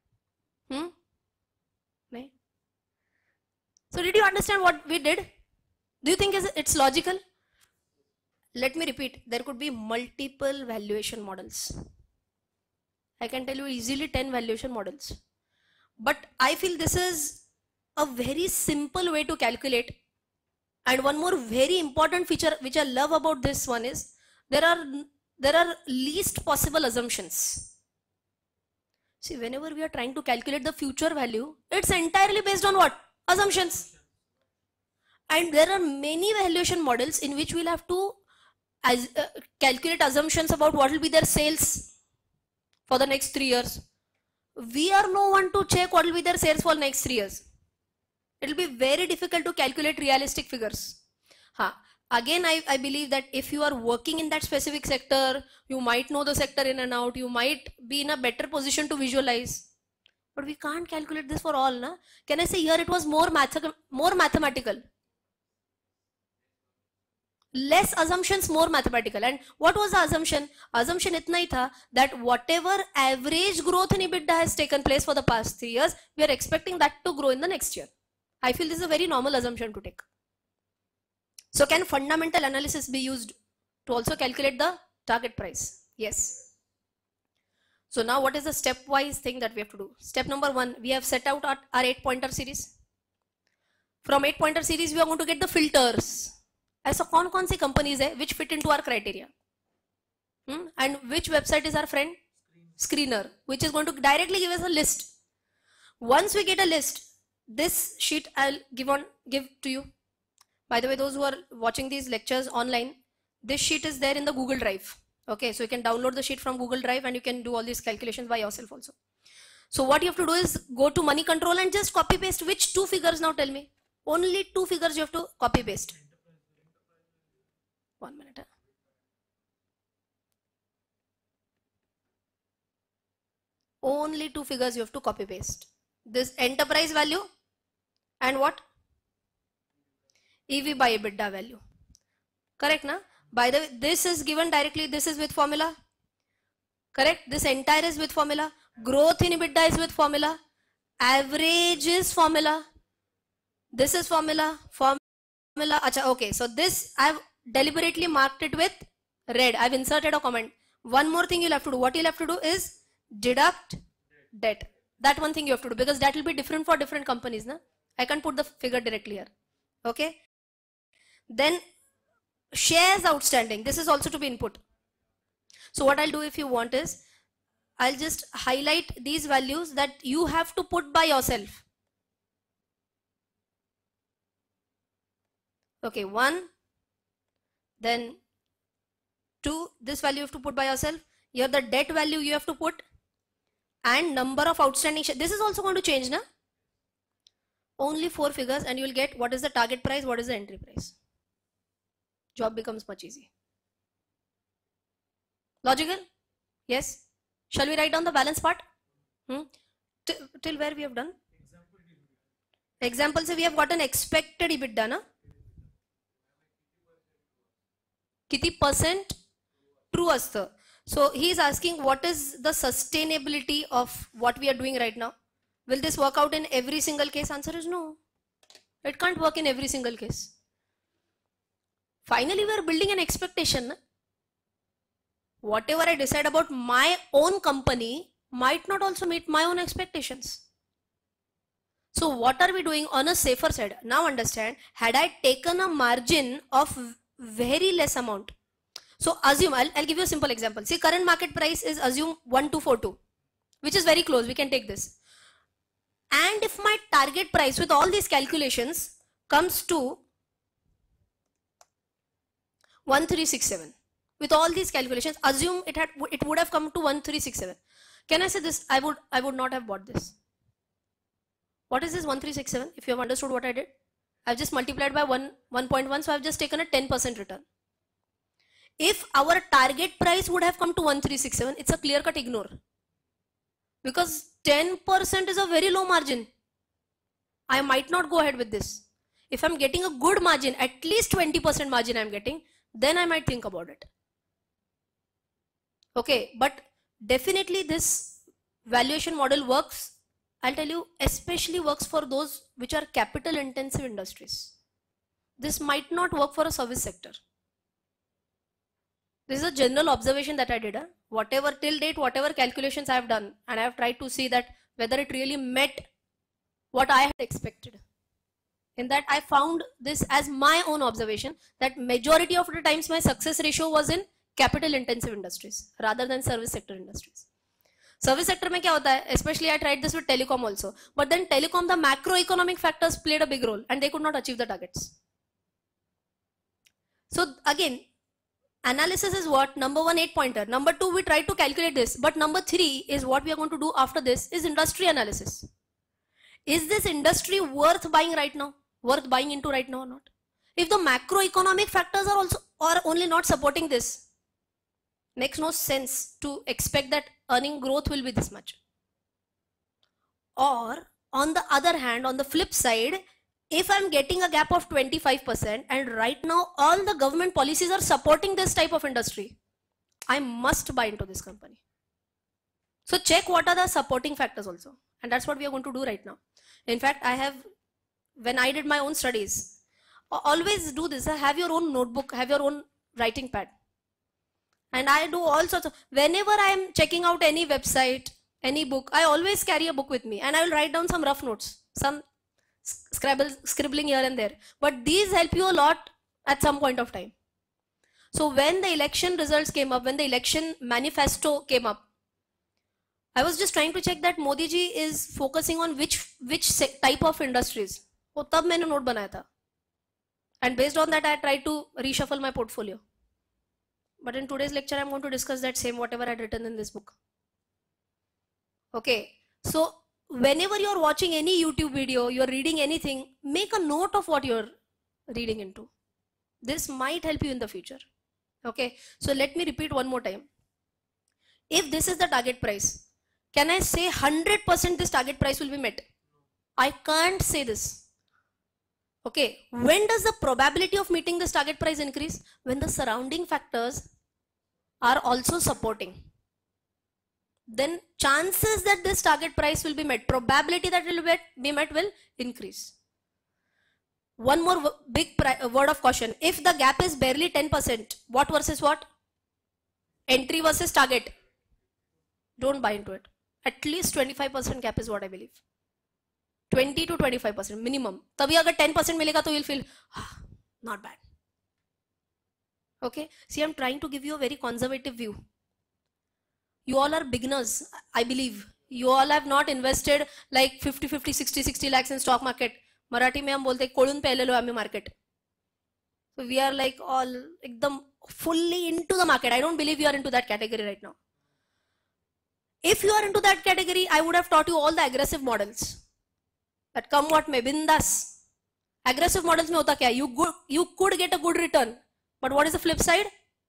So did you understand what we did? Do you think it's logical? Let me repeat, there could be multiple valuation models. I can tell you easily 10 valuation models. But I feel this is a very simple way to calculate. And one more very important feature which I love about this one is there are least possible assumptions. See, whenever we are trying to calculate the future value, it's entirely based on what? Assumptions. And there are many valuation models in which we'll have to calculate assumptions about what will be their sales for the next 3 years. We are no one to check what will be their sales for the next 3 years. It will be very difficult to calculate realistic figures. Again, I believe that if you are working in that specific sector, you might know the sector in and out, you might be in a better position to visualize. But we can't calculate this for all. Na? Can I say here it was more mathematical? Less assumptions, more mathematical. And what was the assumption? Assumption itna hi tha that whatever average growth in EBITDA has taken place for the past 3 years, we are expecting that to grow in the next year. I feel this is a very normal assumption to take. So can fundamental analysis be used to also calculate the target price? Yes. So now what is the stepwise thing that we have to do? Step number 1, we have set out our 8-pointer series. From 8-pointer series, we are going to get the filters. ऐसा कौन सी companies है which fit into our criteria? And which website is our friend? Screener, which is going to directly give us a list. Once we get a list, this sheet I'll give to you. By the way, those who are watching these lectures online, this sheet is there in the Google Drive. Okay, so you can download the sheet from Google Drive and you can do all these calculations by yourself also. So what you have to do is go to money control and just copy paste. Which 2 figures now, tell me? Only 2 figures you have to copy paste. 1 minute. Only 2 figures you have to copy paste. This enterprise value and what? EV by EBITDA value. Correct, na? By the way, this is given directly, this is with formula. Correct? This entire is with formula. Growth in EBITDA is with formula. Average is formula. This is formula. Formula. Acha, okay. So this I have deliberately marked it with red. I have inserted a comment. One more thing you'll have to do. What you'll have to do is deduct debt. That one thing you have to do, because that will be different for different companies. Na? I can't put the figure directly here. Okay. Then shares outstanding. This is also to be input. So what I'll do if you want is, I'll just highlight these values that you have to put by yourself. Okay, 1, then 2, this value you have to put by yourself. Here the debt value you have to put, and number of outstanding shares. This is also going to change, na? Only 4 figures and you will get what is the target price, what is the entry price. Job becomes much easy. Logical? Yes. Shall we write down the balance part? Till where we have done? Example say we have got an expected EBITDA, na? Kiti % true असतं. So he is asking what is the sustainability of what we are doing right now. Will this work out in every single case? Answer is no. It can't work in every single case. Finally, we are building an expectation. Na? Whatever I decide about my own company might not also meet my own expectations. So what are we doing on a safer side? Now understand, had I taken a margin of very less amount. So assume, I'll give you a simple example. See, current market price is assume 1242, which is very close. We can take this. And if my target price with all these calculations comes to 1367, with all these calculations, assume it would have come to 1367. Can I say this? I would not have bought this. What is this 1367? If you have understood what I did, I've just multiplied by 1.1, so I've just taken a 10% return. If our target price would have come to 1367, it's a clear-cut ignore. Because 10% is a very low margin. I might not go ahead with this. If I'm getting a good margin, at least 20% margin I'm getting, then I might think about it. Okay, but definitely this valuation model works. I'll tell you, especially works for those which are capital intensive industries. This might not work for a service sector. This is a general observation that I did. Whatever till date, whatever calculations I have done, and I have tried to see that whether it really met what I had expected. In that I found this as my own observation, that majority of the times my success ratio was in capital intensive industries rather than service sector industries. Service sector mein kya hota hai? Especially I tried this with telecom also. But then telecom, the macroeconomic factors played a big role and they could not achieve the targets. So again, analysis is what? Number 1, 8-pointer. Number 2, we try to calculate this. But number 3 is what we are going to do after this is industry analysis. Is this industry worth buying right now? Worth buying into right now or not? If the macroeconomic factors are also or only not supporting this, makes no sense to expect that earning growth will be this much. Or on the other hand, on the flip side, if I'm getting a gap of 25% and right now all the government policies are supporting this type of industry, I must buy into this company. So check what are the supporting factors also. And that's what we are going to do right now. In fact, when I did my own studies, always do this. Have your own notebook, have your own writing pad. And I do all sorts of, whenever I am checking out any website, any book, I always carry a book with me and I will write down some rough notes, some scribbling here and there. But these help you a lot at some point of time. So when the election results came up, when the election manifesto came up, I was just trying to check that Modi ji is focusing on which type of industries. वो तब मैंने note बनाया था. And based on that, I tried to reshuffle my portfolio. But in today's lecture, I'm going to discuss that same whatever I had written in this book. Okay. So whenever you're watching any YouTube video, you're reading anything, make a note of what you're reading into. This might help you in the future. Okay. So let me repeat one more time. If this is the target price, can I say 100% this target price will be met? I can't say this. Okay, when does the probability of meeting this target price increase? When the surrounding factors are also supporting. Then chances that this target price will be met, probability that will be met will increase. One more big word of caution. If the gap is barely 10%, what versus what? Entry versus target. Don't buy into it. At least 25% gap is what I believe. 20 to 25% minimum. तभी अगर 10% मिलेगा तो you'll feel not bad. Okay. See, I'm trying to give you a very conservative view. You all are beginners, I believe. You all have not invested like 50, 60 lakhs in stock market. Marathi में हम बोलते हैं कोळून पेलेलो आम्ही market. So we are like all एकदम fully into the market. I don't believe you are into that category right now. If you are into that category, I would have taught you all the aggressive models. That come what may, bindas. Aggressive models में होता क्या? You could get a good return, but what is the flip side?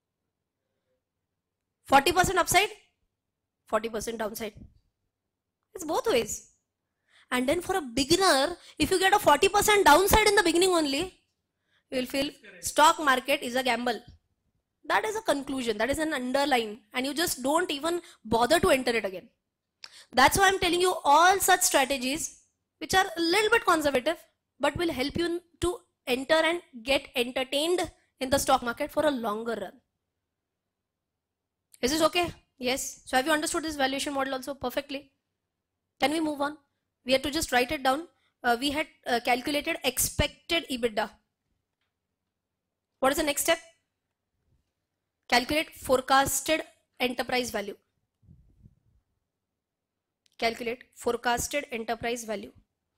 40% upside, 40% downside. It's both ways. And then for a beginner, if you get a 40% downside in the beginning only, you will feel stock market is a gamble. That is a conclusion. That is an underline, and you just don't even bother to enter it again. That's why I'm telling you all such strategies which are a little bit conservative, but will help you to enter and get entertained in the stock market for a longer run. Is this okay? Yes. So have you understood this valuation model also perfectly? Can we move on? We had to just write it down. We had calculated expected EBITDA. What is the next step? Calculate forecasted enterprise value. Calculate forecasted enterprise value.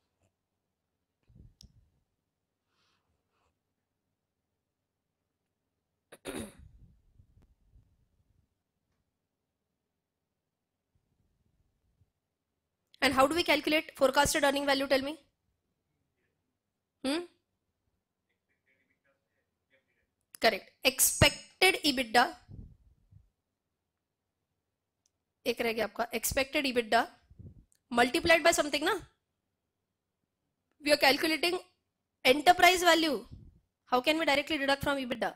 And how do we calculate forecasted earning value? Tell me. Correct. Expected EBITDA. एक रह गया आपका expected EBITDA multiplied by something ना. We are calculating enterprise value. How can we directly deduct from EBITDA?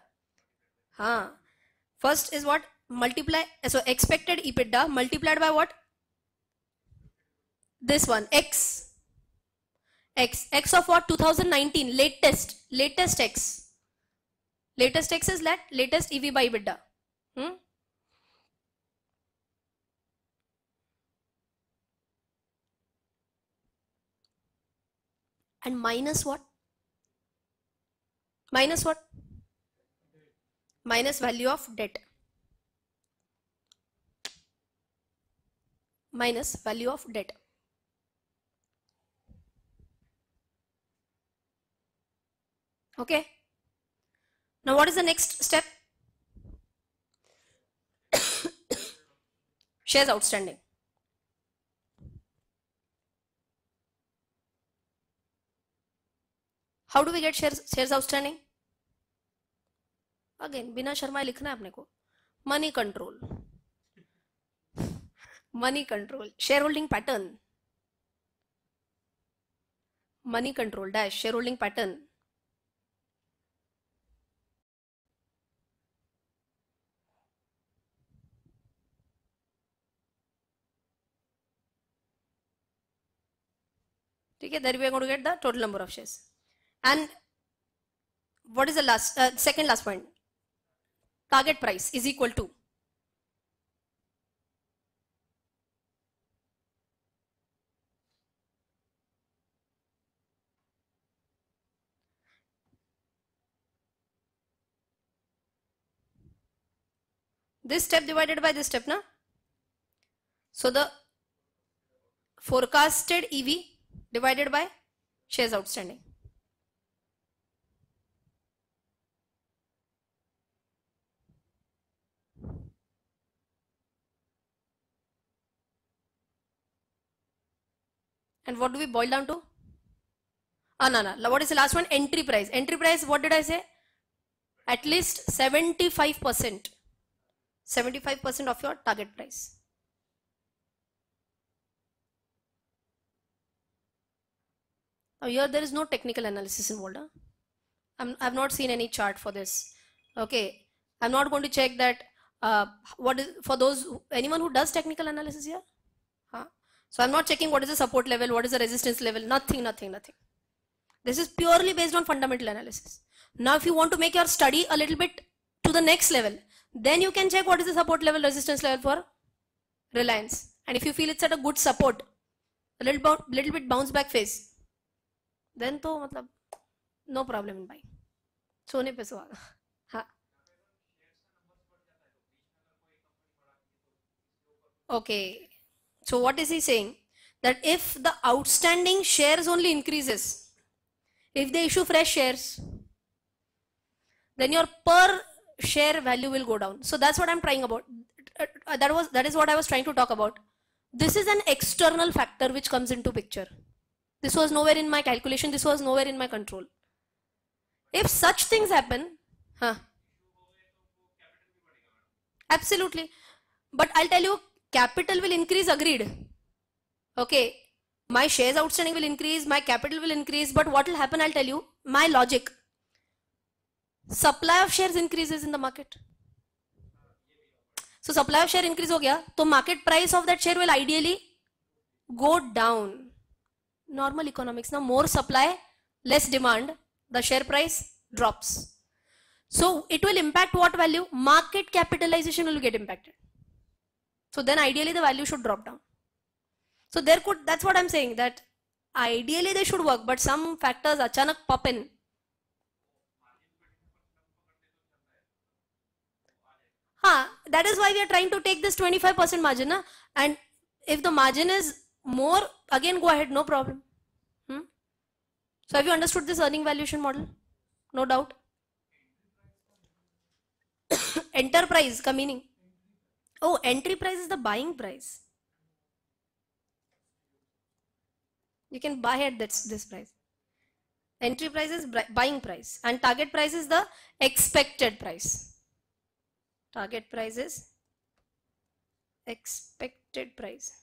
First is what? Multiply. So expected EBITDA multiplied by what? This one, X. X of what? 2019, latest X. Latest X is latest EV by EBITDA. And minus what? Minus what? Minus value of debt. Minus value of debt. Okay. Now what is the next step? Shares outstanding. How do we get shares outstanding? Again, बिना शर्माए लिखना है अपने को. Money control. Money control. Shareholding pattern. Money control dash shareholding pattern. Okay, there we are going to get the total number of shares. And what is the last, second last point? Target price is equal to this step divided by this step, na? So the forecasted EV divided by shares outstanding. And what do we boil down to? No. What is the last one? Entry price. Entry price, what did I say? At least 75%. 75% of your target price. Now here there is no technical analysis involved. I've not seen any chart for this. Okay. I'm not going to check that what is for those anyone who does technical analysis here. So I'm not checking what is the support level, what is the resistance level, nothing. This is purely based on fundamental analysis. Now if you want to make your study a little bit to the next level, then you can check what is the support level, resistance level for Reliance. And if you feel it's at a good support, a little bit bounce back phase, then to matlab, no problem in buying. सोने पे सुहागा. हाँ. Okay. So what is he saying? That if the outstanding shares only increases, if they issue fresh shares, then your per share value will go down. So that's what I'm trying about. That is what I was trying to talk about. This is an external factor which comes into picture. This was nowhere in my calculation. This was nowhere in my control. If such things happen, absolutely. But I'll tell you, capital will increase, agreed. Okay, my shares outstanding will increase, my capital will increase, but what will happen, I'll tell you, my logic. Supply of shares increases in the market. So supply of share increase ho gaya, so market price of that share will ideally go down. Normal economics. Now more supply, less demand, the share price drops. So it will impact what value? Market capitalization will get impacted. So then ideally the value should drop down. So that's what I'm saying, that ideally they should work, but some factors achanak pop in. That is why we are trying to take this 25% margin. Na? And if the margin is more, again go ahead, no problem. So have you understood this earning valuation model? No doubt. Enterprise ka meaning. Oh, entry price is the buying price. You can buy at this price. Entry price is buying price and target price is the expected price. Target price is expected price.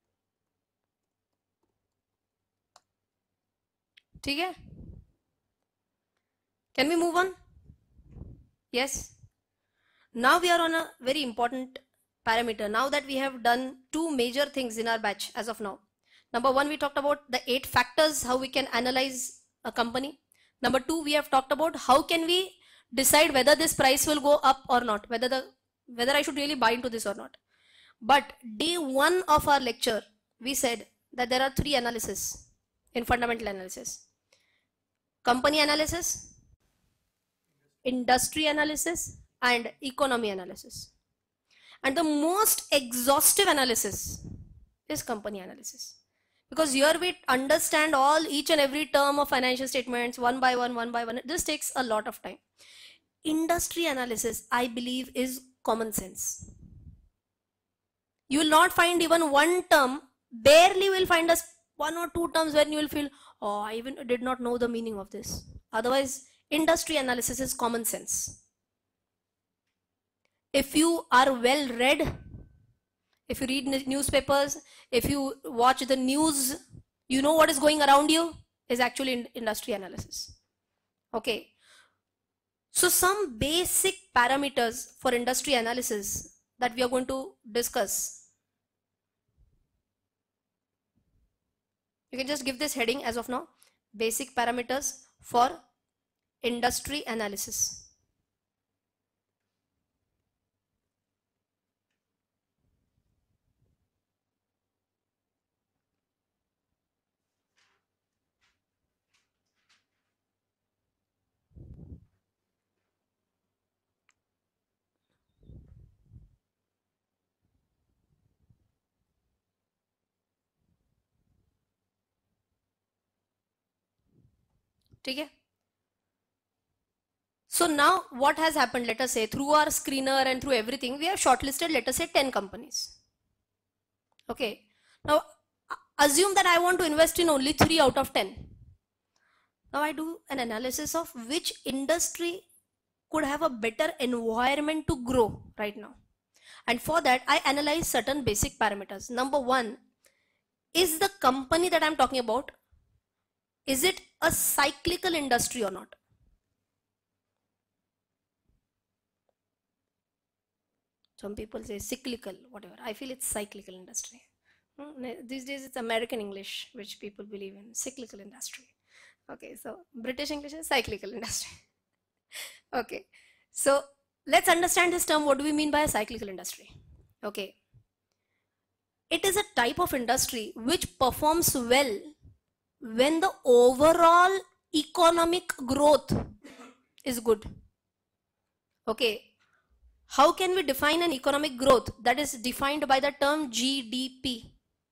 ठीक है? Can we move on? Yes. Now we are on a very important parameter. Now that we have done two major things in our batch as of now. Number one, we talked about the 8 factors, how we can analyze a company. Number 2, we have talked about how can we decide whether this price will go up or not, whether I should really buy into this or not. But day 1 of our lecture, we said that there are 3 analyses in fundamental analysis. Company analysis, industry analysis, and economy analysis. And the most exhaustive analysis is company analysis. Because here we understand each and every term of financial statements one by one. This takes a lot of time. Industry analysis, I believe, is common sense. You will not find even one term, barely will find us 1 or 2 terms when you will feel, oh, I even did not know the meaning of this. Otherwise, industry analysis is common sense. If you are well read, if you read newspapers, if you watch the news, you know what is going around you is actually industry analysis. Okay. So some basic parameters for industry analysis that we are going to discuss. You can just give this heading as of now. Basic parameters for industry analysis. ठीक है? So now what has happened, let us say through our screener and through everything, we have shortlisted, let us say 10 companies. Okay. Now assume that I want to invest in only 3 out of 10. Now I do an analysis of which industry could have a better environment to grow right now. And for that, I analyze certain basic parameters. Number one, is the company that I'm talking about, is it a cyclical industry or not? Some people say cyclical, whatever. I feel it's cyclical industry. These days it's American English, which people believe in, cyclical industry. Okay, so British English is cyclical industry. Okay, so let's understand this term. What do we mean by a cyclical industry? Okay, it is a type of industry which performs well when the overall economic growth is good. Okay, how can we define an economic growth? That is defined by the term GDP.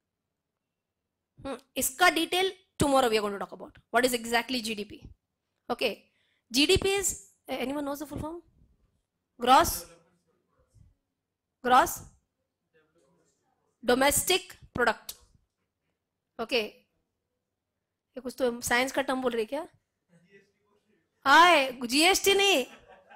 Iska detail tomorrow we are going to talk about. What is exactly GDP? Okay, GDP is, anyone knows the full form? Gross domestic product. Okay, ये कुछ तो science का term बोल रही क्या? हाय, GST नहीं.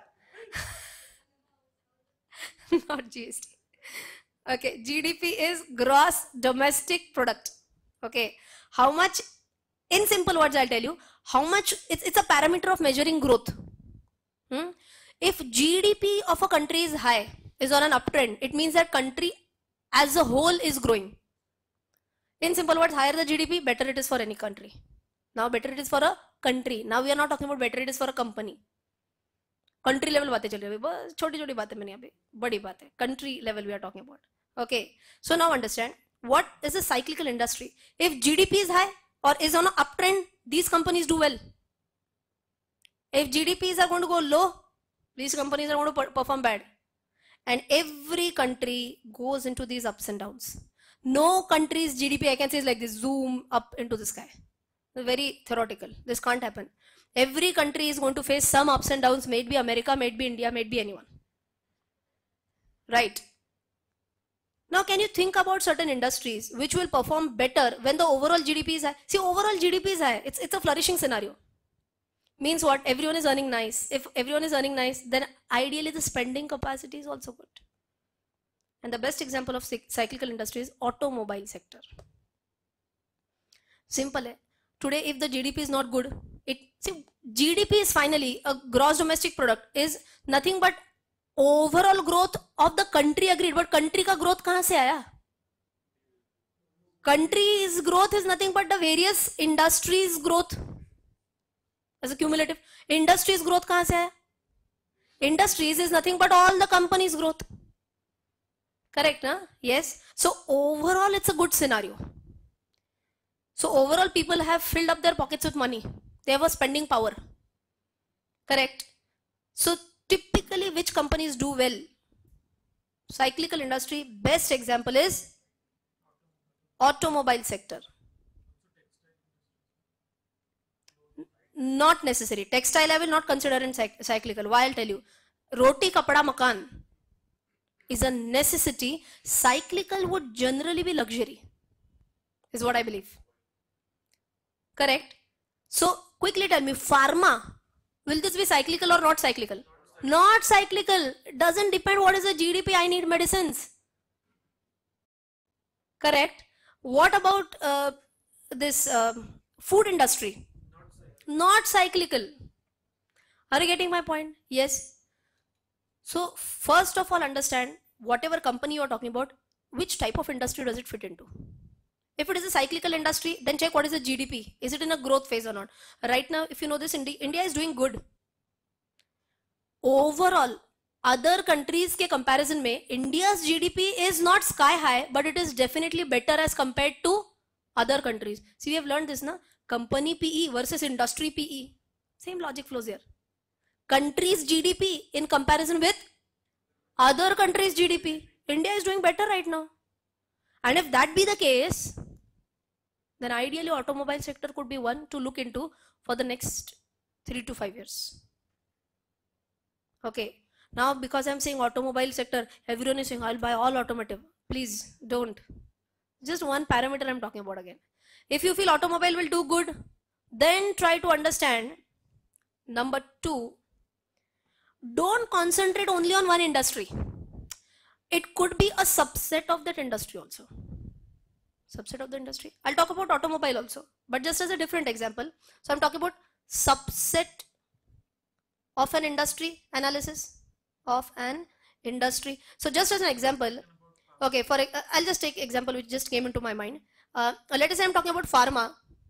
Not GST. Okay, GDP is gross domestic product. Okay, how much, in simple words I'll tell you, how much, it's a parameter of measuring growth. If GDP of a country is high, is on an uptrend, it means that country as a whole is growing. In simple words, higher the GDP, better it is for any country. Now better it is for a country. Now we are not talking about better it is for a company. Country level बातें चल रही है, बस छोटी छोटी बातें मैंने यहाँ पे, बड़ी बातें, country level we are talking about. Okay, so now understand what is a cyclical industry. If GDP is high or is on an uptrend, these companies do well. If GDPs are going to go low, these companies are going to perform bad. And every country goes into these ups and downs. No country's GDP I can say is like this, zoom up into the sky. Very theoretical. This can't happen. Every country is going to face some ups and downs, may it be America, may it be India, may it be anyone. Right. Now can you think about certain industries which will perform better when the overall GDP is high? See, overall GDP is high. It's a flourishing scenario. Means what? Everyone is earning nice. If everyone is earning nice, then ideally the spending capacity is also good. And the best example of cyclical industry is automobile sector. Simple hai. Today if the GDP is not good, see, GDP is finally a gross domestic product, is nothing but overall growth of the country, agreed, but country ka growth kahan se aaya? Country's growth is nothing but the various industries growth as a cumulative. Industries growth kahan se aaya? Industries is nothing but all the companies growth. Correct, na? Yes. So overall it's a good scenario. So overall people have filled up their pockets with money. They have a spending power. Correct. So typically which companies do well? Cyclical industry, best example is automobile sector. Not necessary. Textile I will not consider in cyclical. Why? I'll tell you. Roti, kapda, makan is a necessity. Cyclical would generally be luxury, is what I believe. Correct. So quickly tell me, pharma, will this be cyclical or not cyclical? Not cyclical. Doesn't depend what is the GDP. I need medicines. Correct. What about this food industry? Not cyclical. Are you getting my point? Yes. So first of all, understand whatever company you are talking about, which type of industry does it fit into? If it is a cyclical industry, then check what is the GDP. Is it in a growth phase or not? Right now, if you know this, India is doing good. Overall other countries के comparison में India's GDP is not sky high, but it is definitely better as compared to other countries. See we have learned this ना, company PE versus industry PE, same logic flows here. Country's GDP in comparison with other countries' GDP, India is doing better right now. And if that be the case, then ideally automobile sector could be one to look into for the next 3 to 5 years. Okay, now because I'm saying automobile sector, everyone is saying I'll buy all automotive. Please don't. Just one parameter I'm talking about again. If you feel automobile will do good, then try to understand. Number 2, don't concentrate only on one industry. It could be a subset of that industry also. Subset of the industry. I'll talk about automobile also, but just as a different example. So I'm talking about subset of an industry, analysis of an industry. So just as an example, okay, I'll just take example which just came into my mind. Let us say I'm talking about pharma.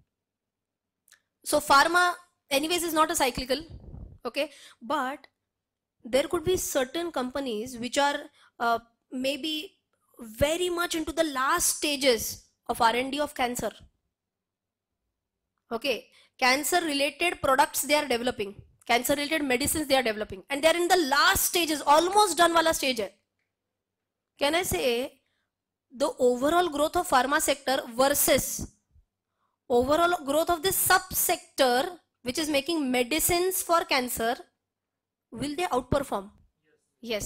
So pharma anyways is not a cyclical, okay, but there could be certain companies which are maybe very much into the last stages of R&D of cancer. Okay, cancer related products they are developing, cancer related medicines they are developing, and they are in the last stages, almost done wala stage hai. Can I say the overall growth of pharma sector versus overall growth of this subsector which is making medicines for cancer, will they outperform? Yes.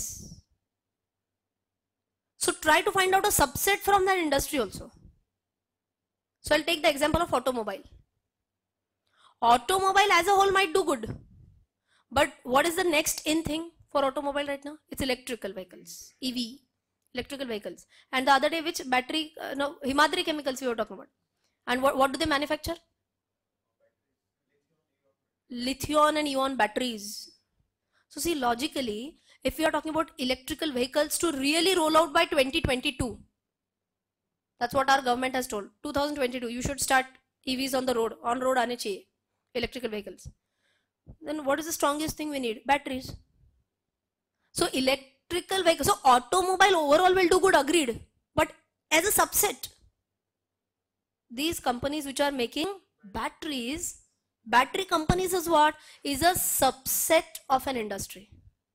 So try to find out a subset from that industry also. So I'll take the example of automobile. Automobile as a whole might do good, but what is the next in thing for automobile right now? It's electrical vehicles, EV, electrical vehicles. And the other day, which battery, no, Himadri chemicals we were talking about. And what do they manufacture? Lithium and ion batteries. So see, logically, if we are talking about electrical vehicles to really roll out by 2022, that's what our government has told. 2022, you should start EVs on the road. On road aane chahiye, electrical vehicles. Then what is the strongest thing we need? Batteries. So electrical vehicles, so automobile overall will do good, agreed. But as a subset, these companies which are making batteries, battery companies is what? Is a subset of an industry.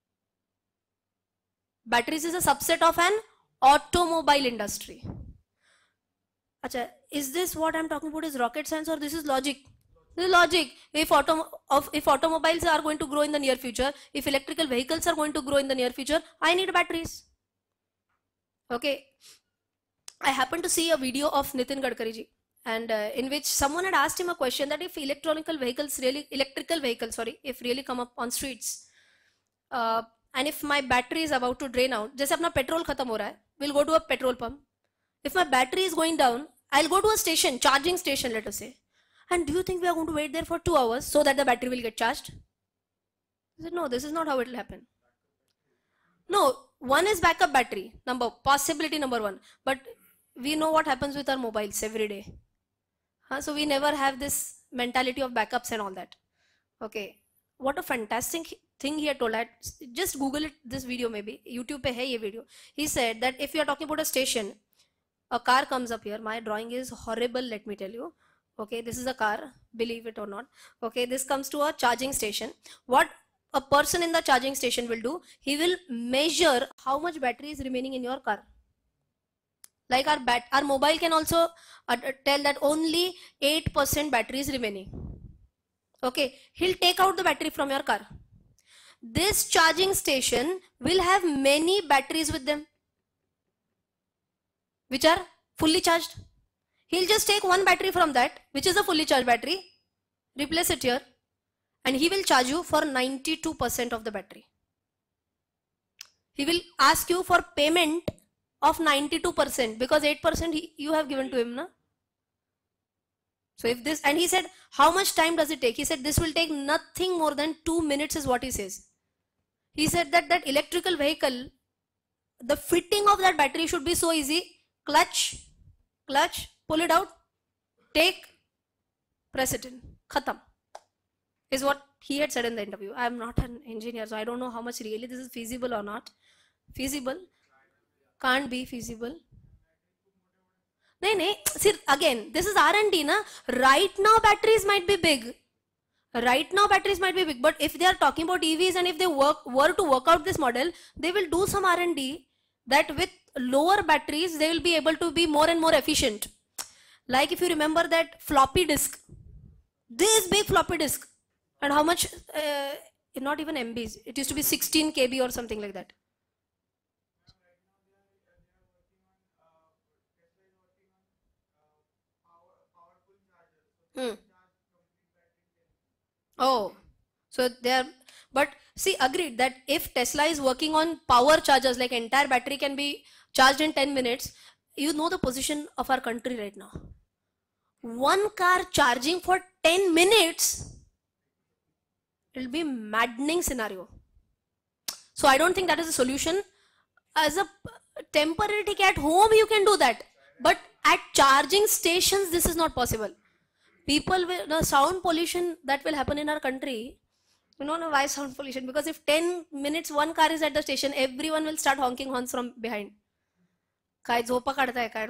Batteries is a subset of an automobile industry. Achha, is this what I'm talking about is rocket science or this is logic? This is logic. If automobiles are going to grow in the near future, if electrical vehicles are going to grow in the near future, I need batteries. Okay. I happened to see a video of Nitin Gadkari ji, and in which someone had asked him a question that if electrical vehicles really come up on streets, and if my battery is about to drain out, jaise apna petrol khatam ho raha hai, we'll go to a petrol pump. If my battery is going down, I'll go to a station, charging station, let us say. And do you think we are going to wait there for 2 hours so that the battery will get charged? I said, no, this is not how it will happen. No, one is backup battery, possibility number one. But we know what happens with our mobiles every day. So we never have this mentality of backups and all that. Okay, what a fantastic thing he had told. Just Google it, this video maybe. YouTube pe hai ye video. He said that if you are talking about a station, a car comes up here. My drawing is horrible, let me tell you. Okay, this is a car, believe it or not. Okay, this comes to a charging station. What a person in the charging station will do, he will measure how much battery is remaining in your car. Like our mobile can also tell that only 8% battery is remaining. Okay, he'll take out the battery from your car. This charging station will have many batteries with them, which are fully charged. He'll just take one battery from that, which is a fully charged battery, replace it here, and he will charge you for 92% of the battery. He will ask you for payment of 92% because 8% you have given to him, na? So if this, and he said, how much time does it take? He said, this will take nothing more than 2 minutes is what he says. He said that electrical vehicle, the fitting of that battery should be so easy. Clutch, pull it out, take, press it in, khatam, is what he had said in the interview. I am not an engineer, so I don't know how much really this is feasible or not. Feasible? Can't be feasible. No. See, again, this is R&D, na? Right now, batteries might be big. But if they are talking about EVs and if they were to work out this model, they will do some R&D that with lower batteries, they will be able to be more and more efficient. Like if you remember that floppy disk, this big floppy disk, and how much, not even MBs, it used to be 16 KB or something like that. Oh, so they are, but see, agreed that if Tesla is working on power chargers, like entire battery can be charged in 10 minutes, you know the position of our country right now. One car charging for 10 minutes, it will be maddening scenario. So I don't think that is a solution. As a temporary ticket at home, you can do that. But at charging stations, this is not possible. People will, the sound pollution that will happen in our country, you know why sound pollution? Because if 10 minutes one car is at the station, everyone will start honking horns from behind. Kai zopa kadta hai kai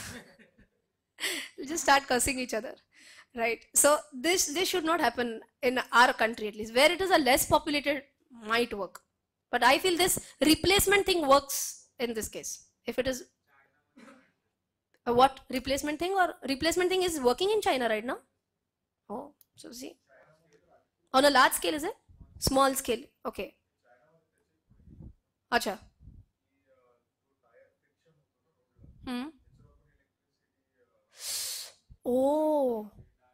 just start cursing each other, right? So this should not happen in our country, at least. Where it is a less populated, might work. But I feel this replacement thing works in this case. If it is a what replacement thing, or replacement thing is working in China right now. Oh, so see, on a large scale, is it? Small scale, okay. Acha. Oh.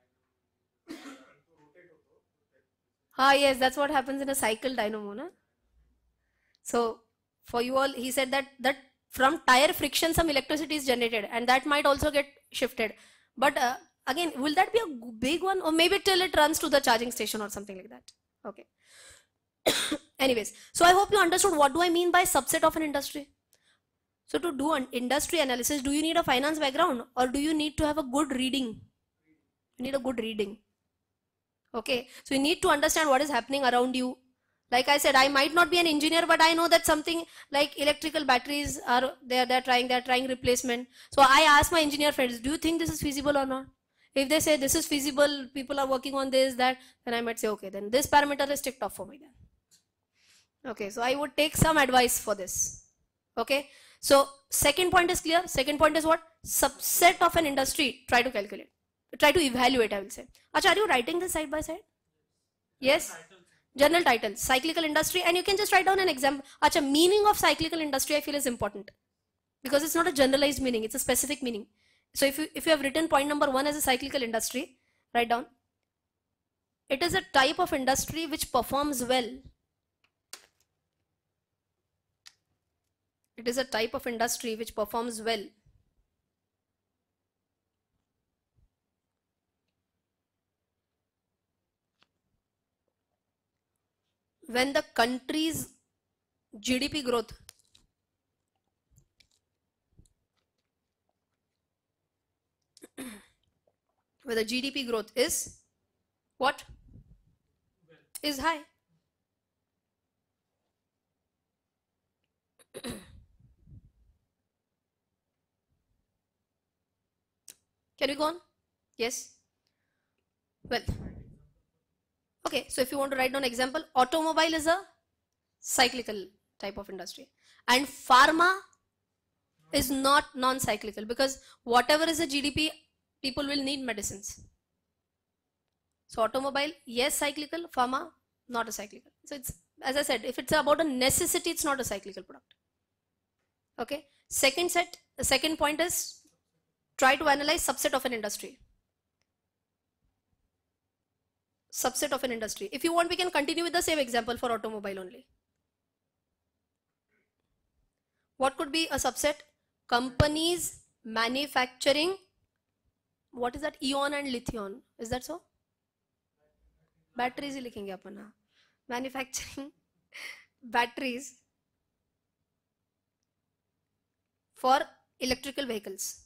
Ah, yes, that's what happens in a cycle dynamo, na? So for you all, he said that from tire friction some electricity is generated, and that might also get shifted. But again, will that be a big one, or maybe till it runs to the charging station or something like that? Okay. Anyways, so I hope you understood what do I mean by subset of an industry. So to do an industry analysis, do you need a finance background, or do you need to have a good reading? You need a good reading. Okay, so you need to understand what is happening around you. Like I said, I might not be an engineer, but I know that something like electrical batteries are they're trying replacement. So I ask my engineer friends, do you think this is feasible or not? If they say this is feasible, people are working on this, that, then I might say, okay, then this parameter is ticked off for me then. Okay, so I would take some advice for this. Okay, so second point is clear. Second point is what? Subset of an industry, try to calculate. Try to evaluate, I will say. Acha, are you writing this side by side? Yes? General title, cyclical industry, and you can just write down an example. Acha, meaning of cyclical industry I feel is important. Because it's not a generalized meaning, it's a specific meaning. So if you have written point number 1 as a cyclical industry, write down. It is a type of industry which performs well. It is a type of industry which performs well. When the country's GDP growth where the GDP growth is what? Is high. Can we go on? Yes. Well, okay, so if you want to write down example, automobile is a cyclical type of industry, and pharma is not non-cyclical, because whatever is the GDP, people will need medicines. So automobile, yes, cyclical. Pharma, not a cyclical. So it's, as I said, if it's about a necessity, it's not a cyclical product. Okay. Second point is try to analyze subset of an industry. Subset of an industry. If you want, we can continue with the same example for automobile only. What could be a subset? Companies manufacturing, what is that? Ion and lithium. Is that so? Batteries ही लिखेंगे अपन ना. Manufacturing batteries for electrical vehicles.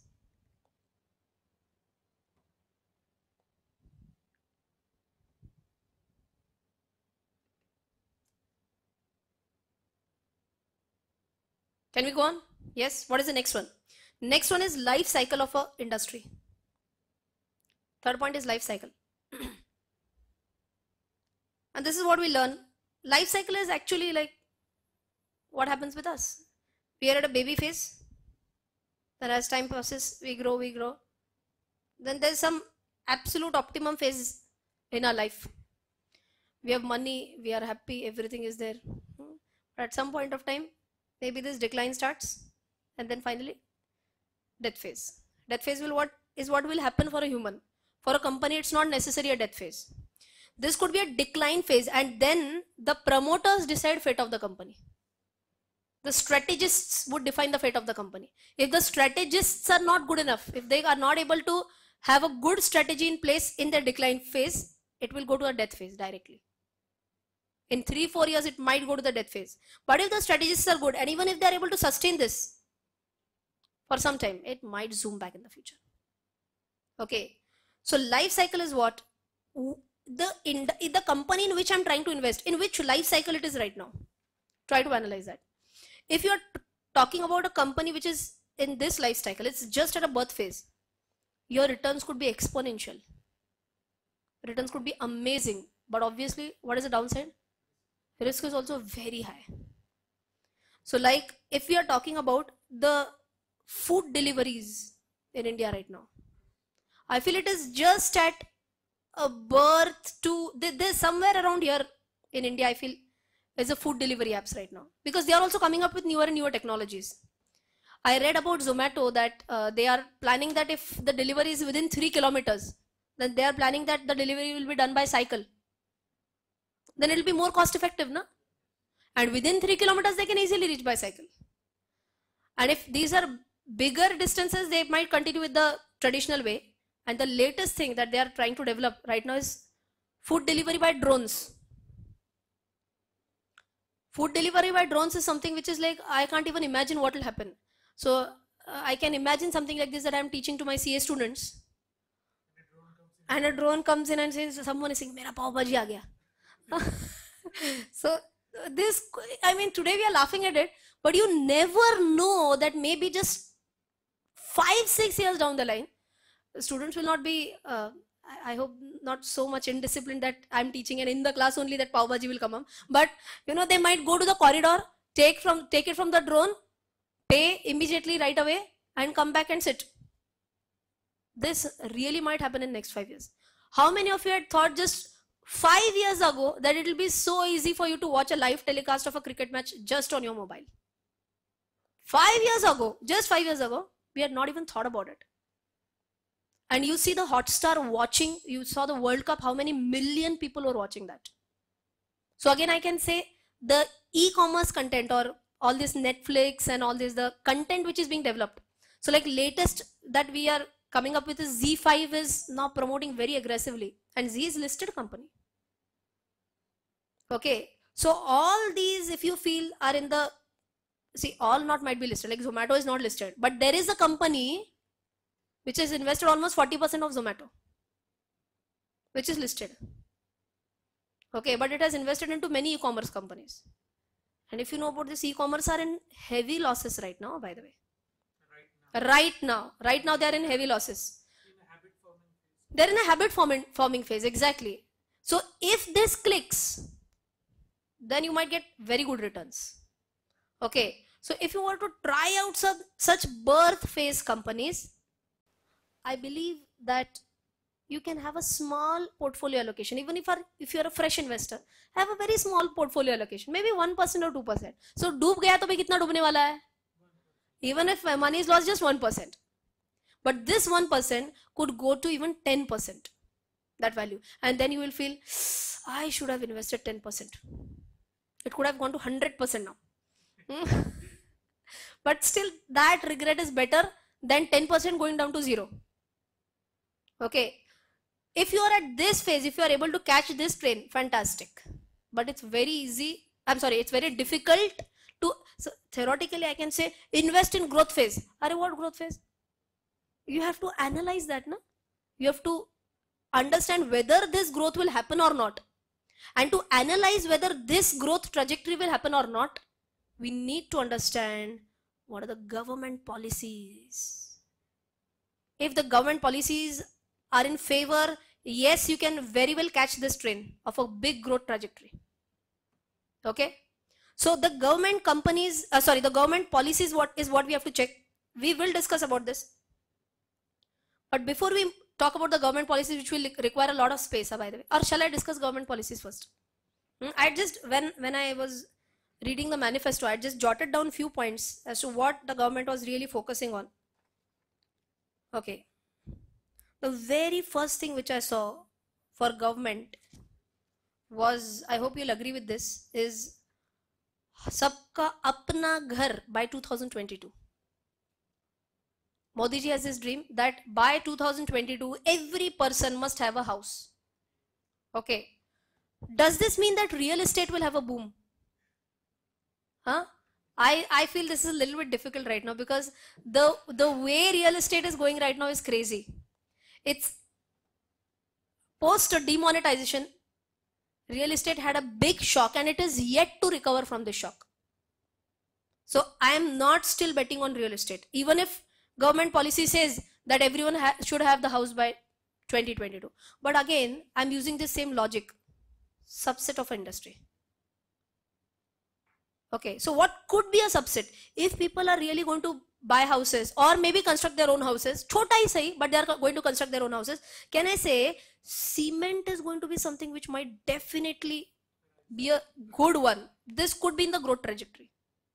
Can we go on? Yes. What is the next one? Next one is life cycle of a industry. Third point is life cycle. And this is what we learn. Life cycle is actually like what happens with us. We are at a baby phase. Then as time passes, we grow. Then there's some absolute optimum phase in our life. We have money, we are happy, everything is there. But at some point of time, maybe this decline starts, and then finally, death phase. Death phase what will happen for a human. For a company, it's not necessary a death phase. This could be a decline phase, and then the promoters decide fate of the company. The strategists would define the fate of the company. If the strategists are not good enough, if they are not able to have a good strategy in place in the decline phase, it will go to a death phase directly. In 3-4 years, it might go to the death phase. But if the strategists are good, and even if they are able to sustain this for some time, it might zoom back in the future. Okay. So life cycle is what? The company in which I'm trying to invest, in which life cycle it is right now. Try to analyze that. If you're talking about a company which is in this life cycle, it's just at a birth phase, your returns could be exponential. Returns could be amazing. But obviously, what is the downside? Risk is also very high. So like if we are talking about the food deliveries in India right now, I feel it is just at a birth to, there's somewhere around here in India, I feel there's a food delivery apps right now, because they are also coming up with newer and newer technologies. I read about Zomato that they are planning that if the delivery is within 3 kilometers, then they are planning that the delivery will be done by cycle. Then it will be more cost effective, na? And within 3 kilometers, they can easily reach by cycle. And if these are bigger distances, they might continue with the traditional way. And the latest thing that they are trying to develop right now is food delivery by drones. Food delivery by drones is something which is like, I can't even imagine what will happen. So I can imagine something like this that I am teaching to my CA students. And a drone comes in and says, someone is saying, Mera pav bhaji aa gaya. So this, I mean, today we are laughing at it, but you never know that maybe just 5-6 years down the line, students will not be, I hope not so much indisciplined that I'm teaching and in the class only that pav bhaji will come up. But you know, they might go to the corridor, take it from the drone, pay immediately right away and come back and sit. This really might happen in next 5 years. How many of you had thought just 5 years ago that it will be so easy for you to watch a live telecast of a cricket match just on your mobile? 5 years ago, just 5 years ago, we had not even thought about it. And you see the Hotstar watching, you saw the World Cup, how many million people were watching that. So again, I can say the e-commerce content or all this Netflix and all this, the content which is being developed. So like latest that we are coming up with is ZEE5 is now promoting very aggressively, and Zee is listed company. Okay, so all these, if you feel, are in the, see, all not might be listed, like Zomato is not listed, but there is a company which has invested almost 40% of Zomato, which is listed. Okay, but it has invested into many e-commerce companies. And if you know about this, e-commerce are in heavy losses right now, by the way. Right now they are in heavy losses. They're in a habit forming phase, exactly. So if this clicks, then you might get very good returns. Okay, so if you want to try out such birth phase companies, I believe that you can have a small portfolio allocation. Even if you're a fresh investor, have a very small portfolio allocation, maybe 1% or 2%. So डूब गया तो भाई कितना डूबने वाला है? Even if money is lost, just 1%. But this 1% could go to even 10%, that value. And then you will feel, I should have invested 10%. It could have gone to 100% now. But still, that regret is better than 10% going down to 0. Okay. If you are at this phase, if you are able to catch this train, fantastic. But it's very easy. It's very difficult to, so theoretically I can say invest in growth phase. Are what growth phase? You have to analyze that, no? You have to understand whether this growth will happen or not. And to analyze whether this growth trajectory will happen or not, we need to understand What are the government policies? If the government policies are in favor, yes, you can very well catch this train of a big growth trajectory. Okay. So the government companies, the government policies, what we have to check. We will discuss about this. But before we talk about the government policies, which will require a lot of space, by the way, or shall I discuss government policies first? I just, when I was reading the manifesto, I just jotted down few points as to what the government was really focusing on. Okay. The very first thing which I saw for government was, I hope you'll agree with this, is Sabka Apna Ghar by 2022. Modi ji has this dream that by 2022, every person must have a house. Okay. Does this mean that real estate will have a boom? Huh? I feel this is a little bit difficult right now, because the way real estate is going right now is crazy. It's post demonetization, real estate had a big shock and it is yet to recover from this shock. So I am not still betting on real estate, even if government policy says that everyone should have the house by 2022. But again, I'm using the same logic, subset of industry. Okay, so what could be a subset? If people are really going to buy houses or maybe construct their own houses, chota hi sahi, but they are going to construct their own houses, can I say cement is going to be something which might definitely be a good one? This could be in the growth trajectory.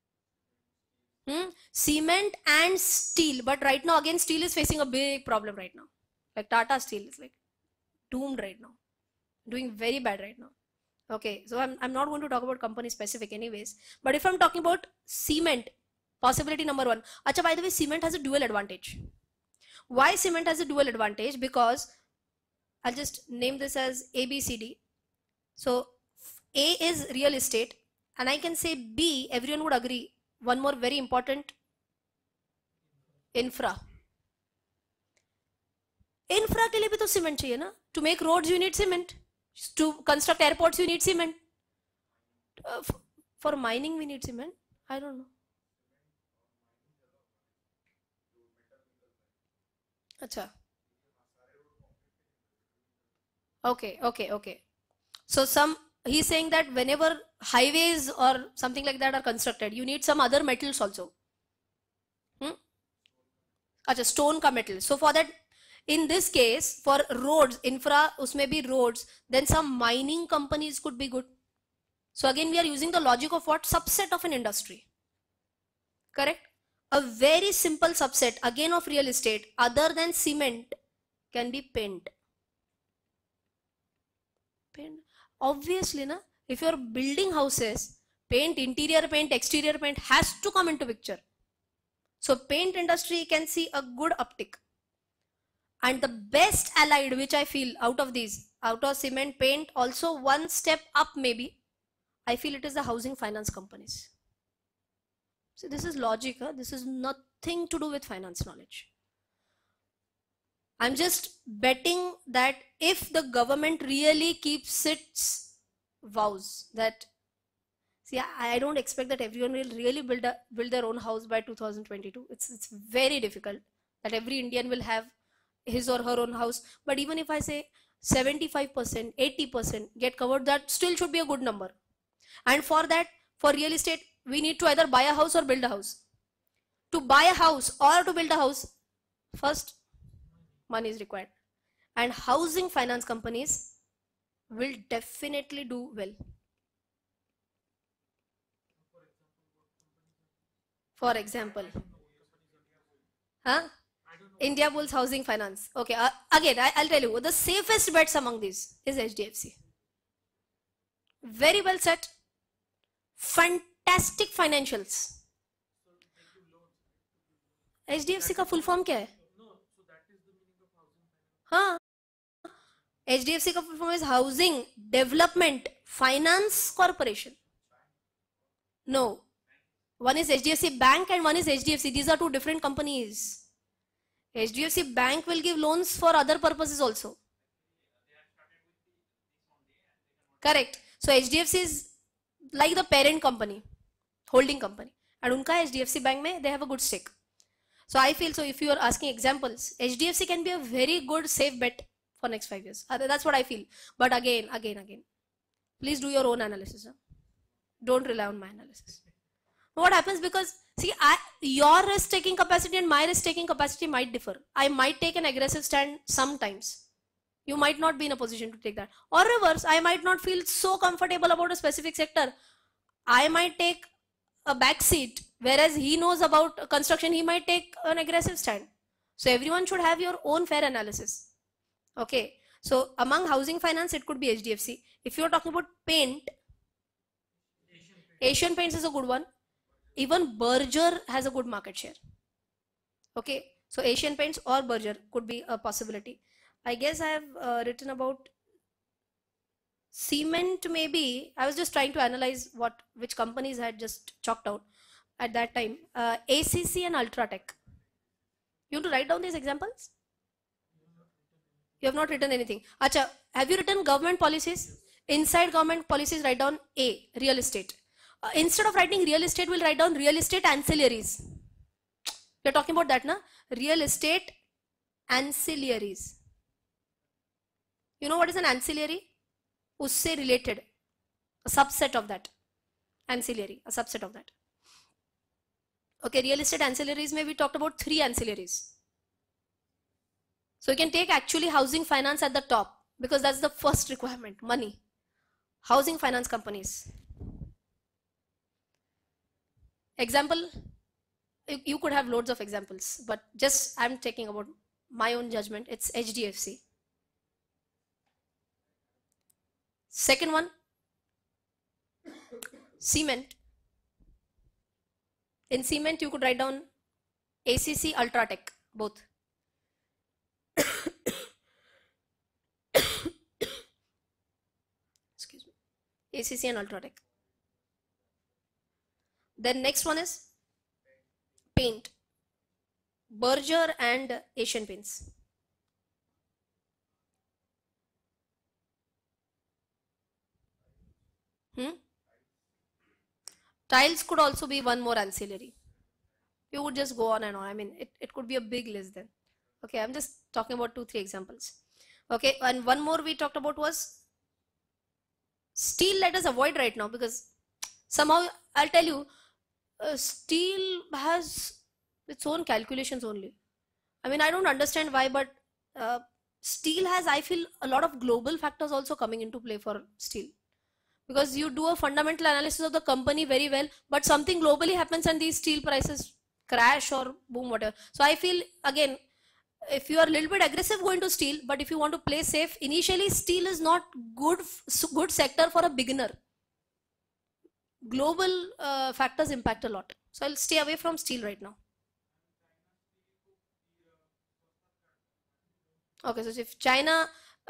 Cement and steel, but right now again steel is facing a big problem right now. Like Tata Steel is like doomed right now, doing very bad right now. Okay, so I'm not going to talk about company specific anyways, but if I'm talking about cement, possibility number one. Acha, by the way, cement has a dual advantage. Why cement has a dual advantage? Because I'll just name this as A, B, C, D. So A is real estate, and I can say B, everyone would agree, one more very important, infra. Infra के लिए भी तो cement चाहिए ना? To make roads you need cement. To construct airports you need cement. For mining we need cement. I don't know. Acha. Okay. So he's saying that whenever highways or something like that are constructed, you need some other metals also. Acha, stone ka metal. So for that, in this case, for roads, infra, usme bhi roads, then some mining companies could be good. So again, we are using the logic of what? Subset of an industry. Correct? A very simple subset, again, of real estate, other than cement, can be paint. Paint. Obviously, na, if you're building houses, paint, interior paint, exterior paint has to come into picture. So paint industry can see a good uptick. And the best allied, which I feel out of these, out of cement, paint, also one step up maybe, I feel it is the housing finance companies. So this is logic, huh? This is nothing to do with finance knowledge. I'm just betting that if the government really keeps its vows that, see, I don't expect that everyone will really build their own house by 2022. It's very difficult that every Indian will have his or her own house. But even if I say 75%, 80% get covered, that still should be a good number. And for that, for real estate, we need to either buy a house or build a house. To buy a house or to build a house, first money is required. And housing finance companies will definitely do well. For example, Indiabulls Housing Finance. Okay, again, I'll tell you, the safest bets among these is HDFC. Very well set, fantastic financials. HDFC का full form क्या है? हाँ, HDFC का full form is Housing Development Finance Corporation. No, one is HDFC Bank and one is HDFC. These are two different companies. HDFC Bank will give loans for other purposes also. Correct. So HDFC is like the parent company, holding company, and unka HDFC Bank mein they have a good stake. So I feel, so if you are asking examples, HDFC can be a very good safe bet for next 5 years. That's what I feel. But again, please do your own analysis. Huh? Don't rely on my analysis. What happens, because see, your risk taking capacity and my risk taking capacity might differ. I might take an aggressive stand sometimes. You might not be in a position to take that. Or reverse, I might not feel so comfortable about a specific sector. I might take a back seat, whereas he knows about construction, he might take an aggressive stand. So everyone should have your own fair analysis. Okay. So among housing finance, it could be HDFC. If you're talking about paint, Asian Paints is a good one. Even Berger has a good market share. Okay. So Asian Paints or Berger could be a possibility. I guess I have written about cement maybe. I was just trying to analyze which companies had just chalked out at that time. ACC and Ultratech. You want to write down these examples? You have not written anything. Acha, have you written government policies? Inside government policies, write down A, real estate. Instead of writing real estate, we'll write down real estate ancillaries. We're talking about that, na? Real estate ancillaries. You know what is an ancillary? Usse related. A subset of that. Ancillary, a subset of that. Okay, real estate ancillaries, maybe we talked about 3 ancillaries. So you can take actually housing finance at the top, because that's the first requirement, money. Housing finance companies. Example, you could have loads of examples, but just I'm taking about my own judgment. It's HDFC. Second one, cement. In cement, you could write down ACC, Ultratech, both. Excuse me. ACC and Ultratech. Then next one is paint. Berger and Asian Paints. Tiles could also be one more ancillary. You would just go on and on. I mean, it could be a big list then. Okay, I'm just talking about 2-3 examples. Okay, and one more we talked about was steel. Let us avoid right now, because somehow I'll tell you, steel has its own calculations only. I mean, I don't understand why, but steel has, I feel, a lot of global factors also coming into play for steel. Because you do a fundamental analysis of the company very well, but something globally happens and these steel prices crash or boom, whatever. So I feel, again, if you are a little bit aggressive, go into steel, but if you want to play safe, initially steel is not good sector for a beginner. Global factors impact a lot. So I'll stay away from steel right now. Okay, so if China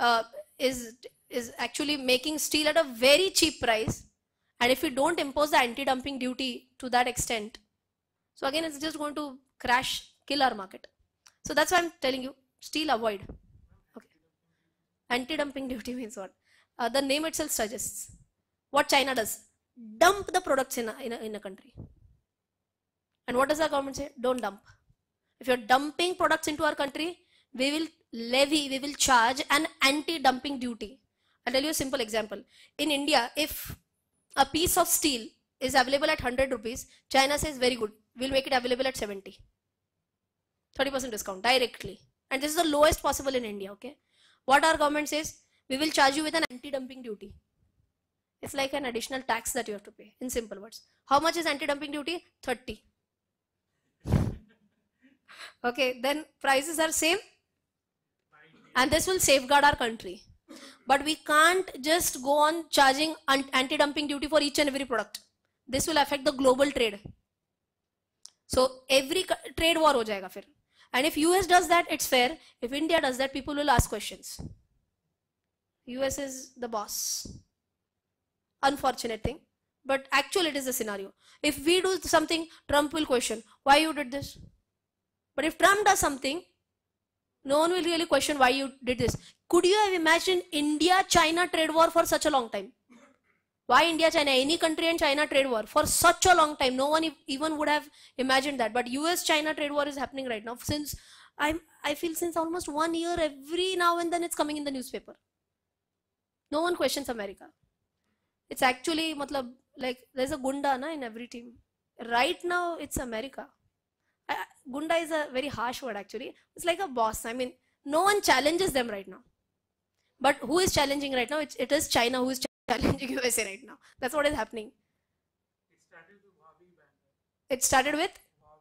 is actually making steel at a very cheap price, and if we don't impose the anti-dumping duty to that extent, so again it's just going to crash, kill our market. So that's why I'm telling you, steel avoid. Okay. Anti-dumping duty means what? The name itself suggests what China does. Dump the products in a country. And what does our government say? Don't dump. If you're dumping products into our country, we will charge an anti-dumping duty. I'll tell you a simple example. In India, if a piece of steel is available at 100 rupees, China says very good, we'll make it available at 70. 30% discount directly. And this is the lowest possible in India, okay? What our government says, we will charge you with an anti-dumping duty. It's like an additional tax that you have to pay, in simple words. How much is anti-dumping duty? 30. Okay, then prices are same, and this will safeguard our country. But we can't just go on charging anti-dumping duty for each and every product. This will affect the global trade. So every trade war ho jayega fir. And if US does that, it's fair. If India does that, people will ask questions. US is the boss. Unfortunate thing, but actually it is the scenario. If we do something, Trump will question, why you did this? But if Trump does something, no one will really question why you did this. Could you have imagined India-China trade war for such a long time? Why India, China, any country and China trade war for such a long time? No one even would have imagined that. But US China trade war is happening right now since I feel since almost 1 year. Every now and then it's coming in the newspaper. No one questions America. It's actually matlab, like there's a gunda na in every team. Right now it's America. Gunda is a very harsh word actually. It's like a boss. I mean, no one challenges them right now. But who is challenging right now? It is China who is challenging USA right now. That's what is happening. It started with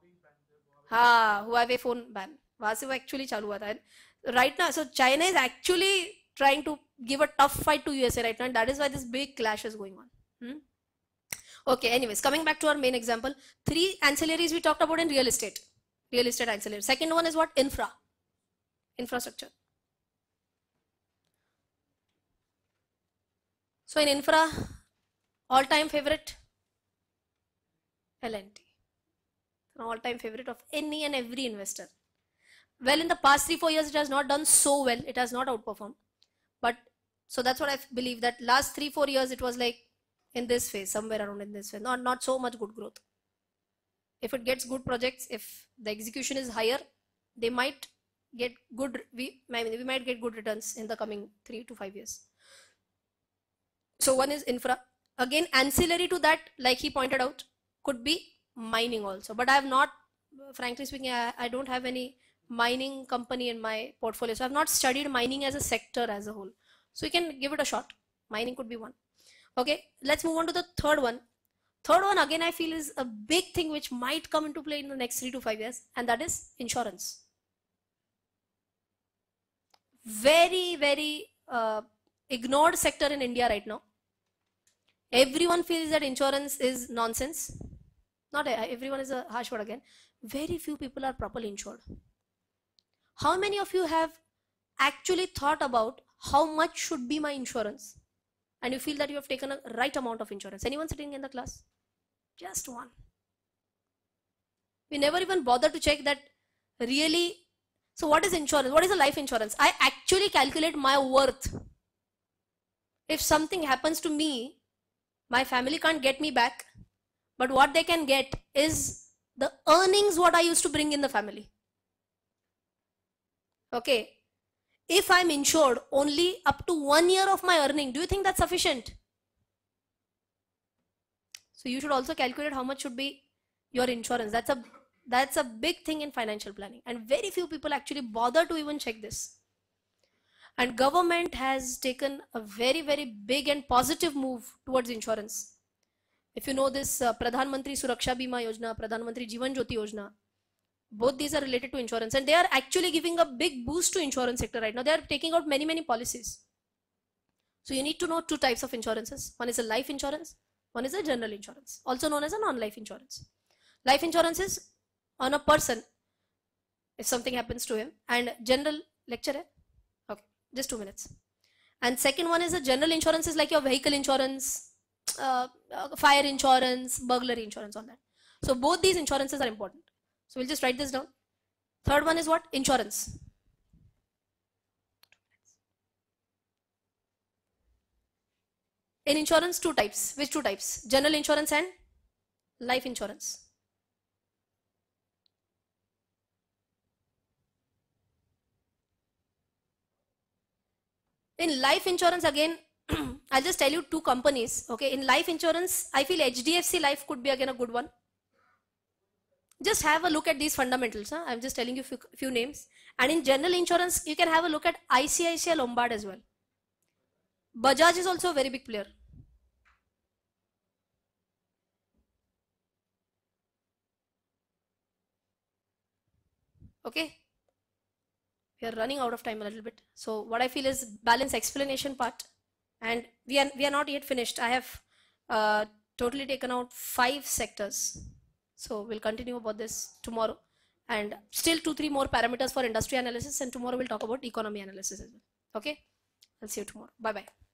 Huawei phone ban. वहां से वो actually चालू हुआ था. Right now, so China is actually trying to give a tough fight to USA right now, and that is why this big clash is going on. Okay, anyways, coming back to our main example, 3 ancillaries we talked about in real estate. Real estate ancillary. Second one is what? Infrastructure. So in infra, all-time favorite, L&T. An all-time favorite of any and every investor. Well, in the past 3-4 years, it has not done so well. It has not outperformed. But so that's what I believe, that last 3-4 years, it was like in this phase, somewhere around in this phase, not so much good growth. If it gets good projects, if the execution is higher, they might get good, we might get good returns in the coming 3 to 5 years. So one is infra. Again, ancillary to that, like he pointed out, could be mining also. But I have not, frankly speaking, I don't have any mining company in my portfolio. So I have not studied mining as a sector as a whole. So you can give it a shot. Mining could be one. Okay, let's move on to the third one. Third one, again, I feel is a big thing which might come into play in the next 3 to 5 years, and that is insurance. Very, very ignored sector in India right now. Everyone feels that insurance is nonsense. Not everyone is a harsh word again. Very few people are properly insured. How many of you have actually thought about how much should be my insurance? And you feel that you have taken a right amount of insurance? Anyone sitting in the class? Just one. We never even bother to check that really. So what is insurance? What is a life insurance? I actually calculate my worth. If something happens to me, my family can't get me back, but what they can get is the earnings what I used to bring in the family. Okay. If I'm insured only up to 1 year of my earning, do you think that's sufficient? So you should also calculate how much should be your insurance. That's a big thing in financial planning, and very few people actually bother to even check this. And government has taken a very, very big and positive move towards insurance. If you know this Pradhan Mantri Suraksha Bima Yojana, Pradhan Mantri Jeevan Jyoti Yojana, both these are related to insurance, and they are actually giving a big boost to insurance sector right now. They are taking out many, many policies. So you need to know 2 types of insurances. One is a life insurance, one is a general insurance, also known as a non-life insurance. Life insurance is on a person if something happens to him, and general lecture. Okay, just 2 minutes. And second one is a general insurance, is like your vehicle insurance, fire insurance, burglary insurance, all that. So both these insurances are important. So we'll just write this down. Third one is what? Insurance. In insurance, 2 types. Which 2 types? General insurance and life insurance. In life insurance, again, I'll just tell you 2 companies. Okay, in life insurance, I feel HDFC Life could be again a good one. Just have a look at these fundamentals. I'm just telling you few names. And in general insurance, you can have a look at ICICI Lombard as well. Bajaj is also a very big player. Okay. We are running out of time a little bit. So what I feel is balance explanation part. And we are not yet finished. I have totally taken out 5 sectors. So we'll continue about this tomorrow, and still 2-3 more parameters for industry analysis, and tomorrow we'll talk about economy analysis as well. Okay, I'll see you tomorrow. Bye bye.